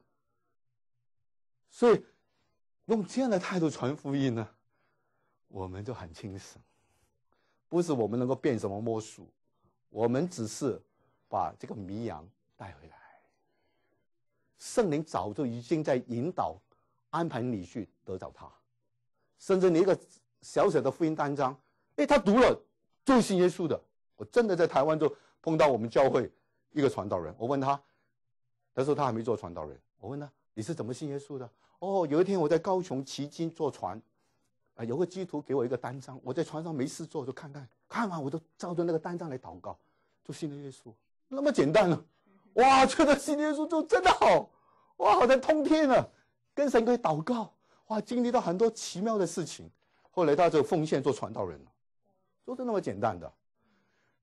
所以用这样的态度传福音呢，我们就很轻省。不是我们能够变什么魔术，我们只是把这个迷羊带回来。圣灵早就已经在引导安排你去得着他，甚至你一个小小的福音单章，他读了就信耶稣的。我真的在台湾就碰到我们教会一个传道人，我问他，那时候他还没做传道人，我问他你是怎么信耶稣的？哦，有一天我在高雄旗津坐船，有个基督徒给我一个单张，我在船上没事做就看完我就照着那个单张来祷告，就信了耶稣，那么简单了。哇，觉得信耶稣就真的好，哇，好像通天了，跟神可以祷告，哇，经历到很多奇妙的事情。后来他就奉献做传道人了，就是那么简单的。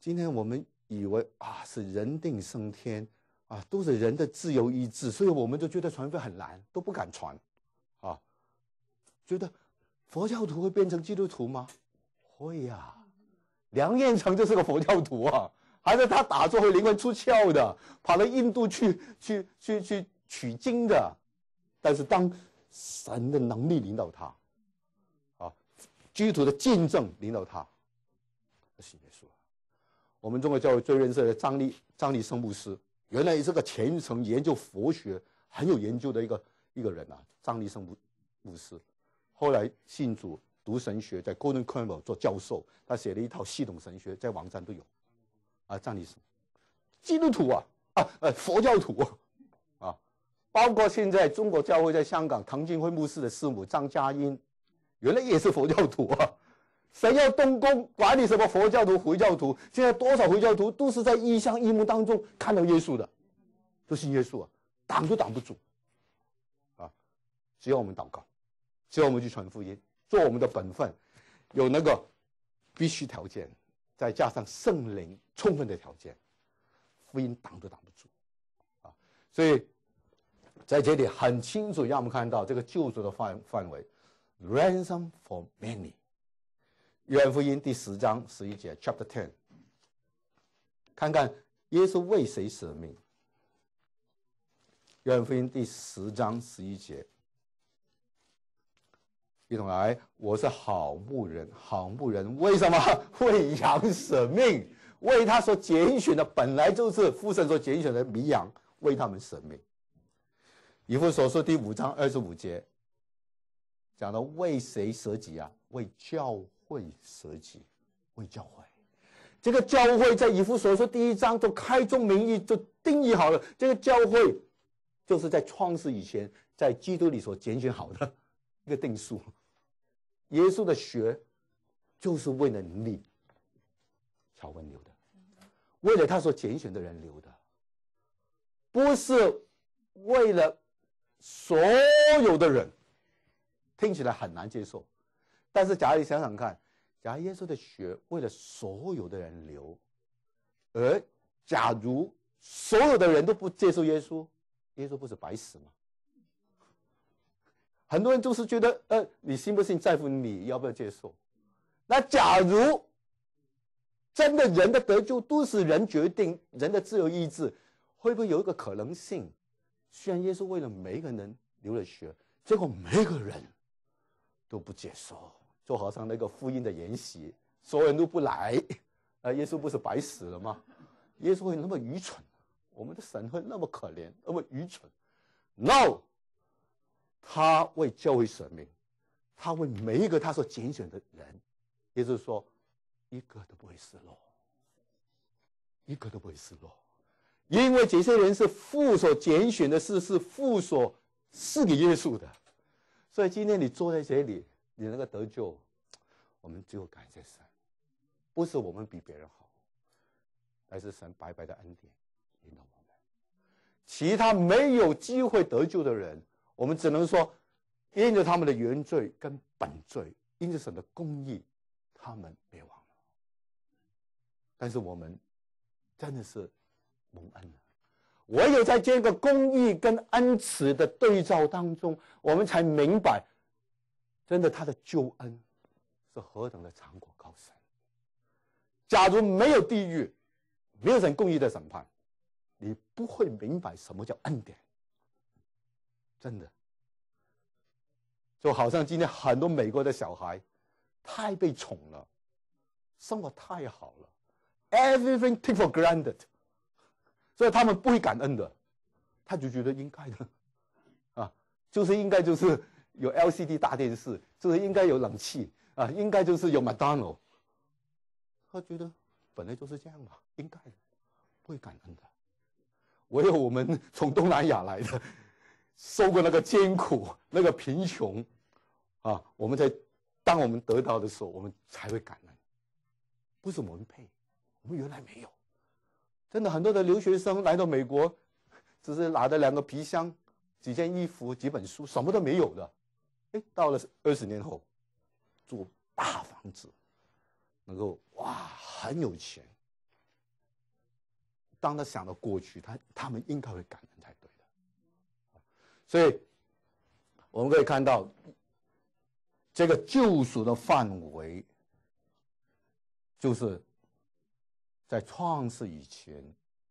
今天我们以为是人定胜天都是人的自由意志，所以我们就觉得传福音很难，都不敢传觉得佛教徒会变成基督徒吗？会呀，梁彦成就是个佛教徒还是他打坐会灵魂出窍的，跑到印度去取经的。但是当神的能力领导他基督徒的见证领导他，信耶稣。我们中国教会最认识的张立生牧师，原来是个虔诚研究佛学很有研究的一个人张立生牧师，后来信主读神学，在 Golden Campbell 做教授，他写了一套系统神学，在网站都有张立生，基督徒佛教徒包括现在中国教会在香港唐金辉牧师的师母张嘉英，原来也是佛教徒谁要动工管理什么佛教徒回教徒？现在多少回教徒都是在异象异梦当中看到耶稣的，都信耶稣挡都挡不住只要我们祷告，只要我们去传福音，做我们的本分，有那个必须条件，再加上圣灵充分的条件，福音挡都挡不住所以在这里很清楚让我们看到这个救赎的范围 ，ransom for many。约翰福音第10章11节 ，Chapter 10， 看看耶稣为谁舍命。约翰福音第10章11节，一同来，我是好牧人，好牧人为什么为羊舍命？为他所拣选的，本来就是父神所拣选的迷羊，为他们舍命。以弗所书第5章25节讲到为谁舍己为教会舍己，为教会。这个教会在以弗所书第1章都开宗明义就定义好了，这个教会就是在创世以前在基督里所拣选好的一个定数。耶稣的血就是为了你乔文流的，为了他所拣选的人流的，不是为了所有的人。听起来很难接受，但是假如你想想看，假如耶稣的血为了所有的人流，而假如所有的人都不接受耶稣，耶稣不是白死吗？很多人就是觉得你信不信在乎你要不要接受。那假如真的人的得救都是人决定，人的自由意志，会不会有一个可能性，虽然耶稣为了每一个人流了血，结果每一个人都不接受，就好像那个福音的筵席，所有人都不来，耶稣不是白死了吗？耶稣会那么愚蠢？我们的神会那么可怜，那么愚蠢 ？No， 他为教会舍命，他为每一个他所拣选的人，也就是说，一个都不会失落，一个都不会失落，因为这些人是父所拣选的事，是父所赐给耶稣的。所以今天你坐在这里，你那个得救，我们只有感谢神，不是我们比别人好，而是神白白的恩典引导我们。其他没有机会得救的人，我们只能说，因着他们的原罪跟本罪，因着神的公义，他们灭亡了。但是我们真的是蒙恩了。唯有在这个公义跟恩慈的对照当中，我们才明白，真的他的救恩是何等的长阔高深。假如没有地狱，没有神公义的审判，你不会明白什么叫恩典。真的，就好像今天很多美国的小孩太被宠了，生活太好了 ，everything take for granted。所以他们不会感恩的，他就觉得应该的，就是应该就是有 LCD 大电视，就是应该有冷气应该就是有麦当劳，他觉得本来就是这样嘛，应该的，不会感恩的。唯有我们从东南亚来的，受过那个艰苦、那个贫穷我们当我们得到的时候，我们才会感恩，不是我们配，我们原来没有。真的很多的留学生来到美国，只是拿着2个皮箱、几件衣服、几本书，什么都没有的。到了20年后，住大房子，能够很有钱， 当他想到过去，他们应该会感恩才对的。所以我们可以看到，这个救赎的范围，就是在创世以前，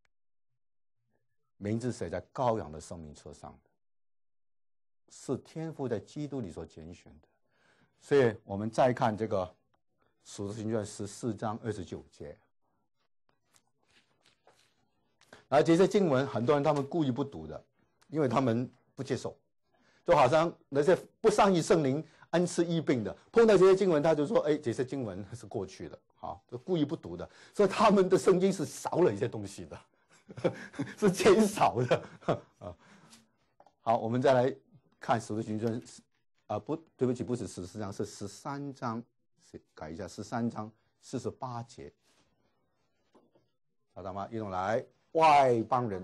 名字写在羔羊的生命册上的，是天父在基督里所拣选的。所以我们再看这个使徒行传14章29节，而这些经文很多人他们故意不读的，因为他们不接受，就好像那些不善于圣灵恩赐医病的，碰到这些经文他就说，哎，这些经文是过去的，好，就故意不读的，所以他们的圣经是少了一些东西的，是减少的。好，我们再来看使徒行传。对不起，不是14章，是13章，改一下，13章48节，找到吗？一同来，外邦人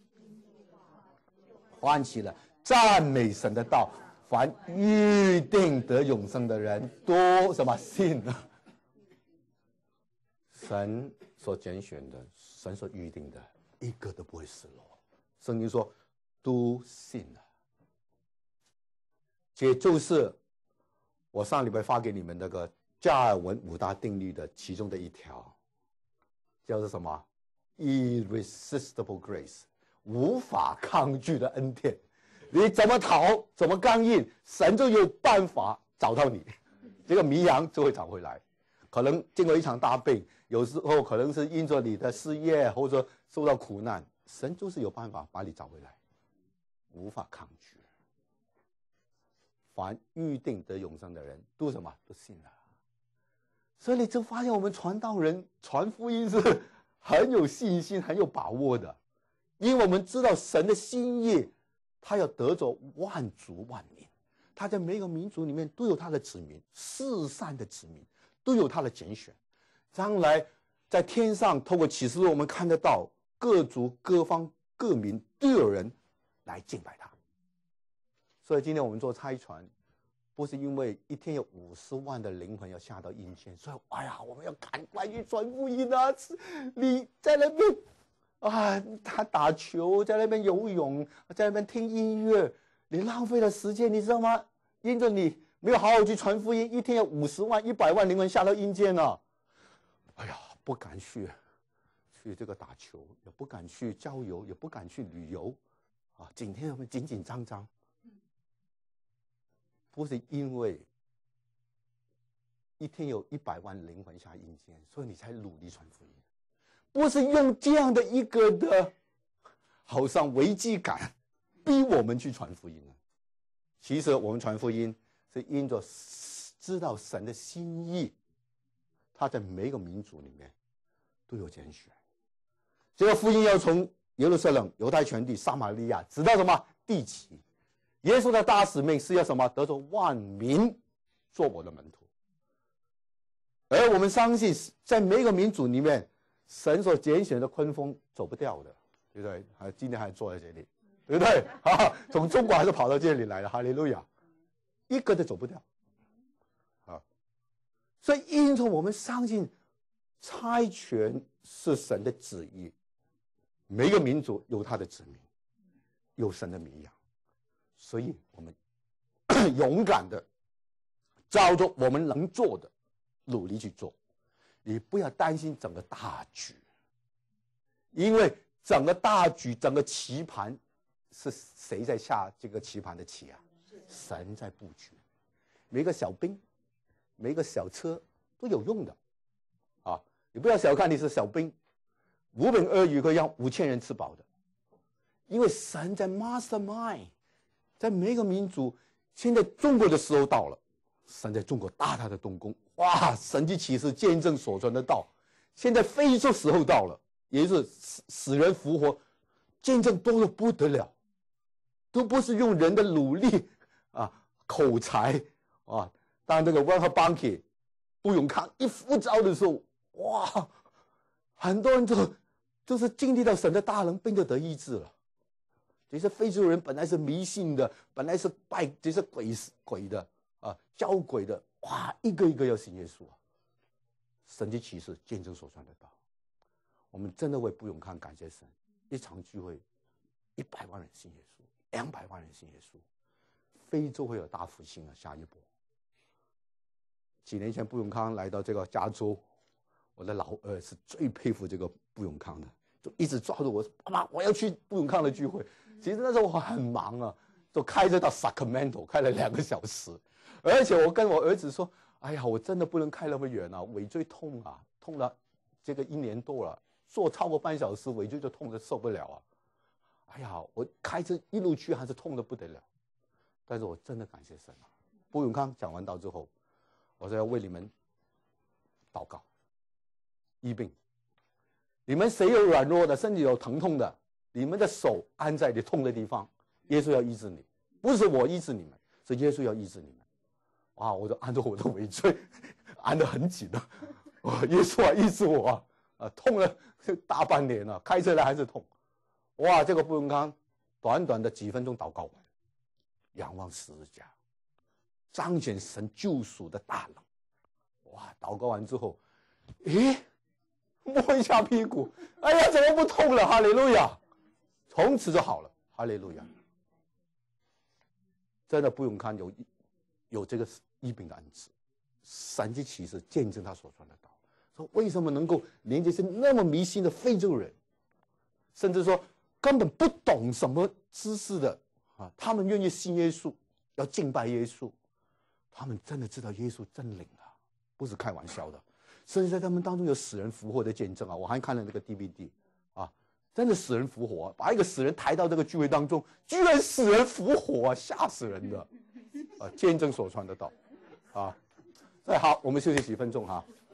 欢喜了，赞美神的道，凡预定得永生的人，都什么信了？神所拣选的，神所预定的，一个都不会失落。圣经说，都信了。这就是我上礼拜发给你们那个加尔文5大定律的其中的一条，叫做什么 ？Irresistible grace， 无法抗拒的恩典。你怎么逃，怎么刚硬，神就有办法找到你，这个迷羊就会找回来。可能经过一场大病，有时候可能是因着你的失业或者受到苦难，神就是有办法把你找回来，无法抗拒。凡预定得永生的人，都什么？都信了。所以你就发现我们传道人传福音是很有信心、很有把握的，因为我们知道神的心意，他要得着万族万民，他在每一个民族里面都有他的子民，世上的子民都有他的拣选。将来在天上透过启示录，我们看得到各族、各方、各民都有人来敬拜他。所以今天我们做差传，不是因为一天有50万的灵魂要下到阴间，所以哎呀，我们要赶快去传福音啊！你在那边啊，他打球，在那边游泳，在那边听音乐，你浪费了时间，你知道吗？因着你没有好好去传福音，一天有50万、100万灵魂下到阴间了。哎呀，不敢去这个打球，也不敢去郊游，也不敢去旅游，啊，整天我们紧紧张张。不是因为一天有100万灵魂下阴间，所以你才努力传福音，不是用这样的一个的，好像危机感逼我们去传福音呢。其实我们传福音是因着知道神的心意，他在每一个民族里面都有拣选。这个福音要从耶路撒冷、犹太全地、撒玛利亚，直到什么地极。耶稣的大使命是要什么？得着万民做我的门徒。而我们相信，在每一个民族里面，神所拣选的昆锋走不掉的，对不对？今天还坐在这里，对不对？从中国还是跑到这里来的，哈利路亚，一个都走不掉。所以因此我们相信，差遣是神的旨意，每一个民族有他的子民，有神的名扬。所以我们勇敢的照着我们能做的努力去做，你不要担心整个大局，因为整个大局、整个棋盘是谁在下这个棋盘的棋啊？神在布局，每个小兵、每个小车都有用的啊！你不要小看你是小兵，5饼2鱼可以让5000人吃饱的，因为神在 mastermind。在每一个民族，现在中国的时候到了，神在中国大大的动工，哇！神迹奇事见证所传的道。现在非洲时候到了，也就是死人复活，见证多得不得了，都不是用人的努力啊、口才啊。当这个温和邦克杜永康一呼召的时候，哇！很多人就是经历到神的大能，并就得医治了。这些非洲人本来是迷信的，本来是拜这些鬼的啊，教鬼的，哇，一个一个要信耶稣啊！神迹奇事见证所传的道， 我们真的为不永康感谢神，一场聚会100万人信耶稣，200万人信耶稣，非洲会有大复兴啊，下一波。几年前不永康来到这个加州，我的老二是最佩服这个不永康的，就一直抓住我说：“爸爸，我要去不永康的聚会。”其实那时候我很忙啊，就开车到 Sacramento 开了2个小时，而且我跟我儿子说：“哎呀，我真的不能开那么远啊，尾椎痛啊，痛了这个1年多了，坐超过半小时，尾椎就痛得受不了啊。哎呀，我开车一路去还是痛得不得了。”但是我真的感谢神啊！不永康讲完道之后，我说要为你们祷告，医病。你们谁有软弱的，身体有疼痛的，你们的手安在你痛的地方，耶稣要医治你，不是我医治你们，是耶稣要医治你们。哇！我就按着我的尾椎，按得很紧的。耶稣啊，医治我啊！痛了大半年了，开车来还是痛。哇！这个不永康，短短的几分钟祷告完，仰望十字架，彰显神救赎的大能。哇！祷告完之后，诶，摸一下屁股，哎呀，怎么不痛了？哈利路亚！从此就好了，哈利路亚！真的不用看有这个医病的恩赐，神迹奇事见证他所传的道。说为什么能够连这些那么迷信的非洲人，甚至说根本不懂什么知识的啊，他们愿意信耶稣，要敬拜耶稣，他们真的知道耶稣真灵啊，不是开玩笑的。甚至在他们当中有死人复活的见证啊！我还看了那个 DVD 啊，真的死人复活，把一个死人抬到这个聚会当中，居然死人复活啊，吓死人的啊！见证所传的道啊！再好，我们休息几分钟哈。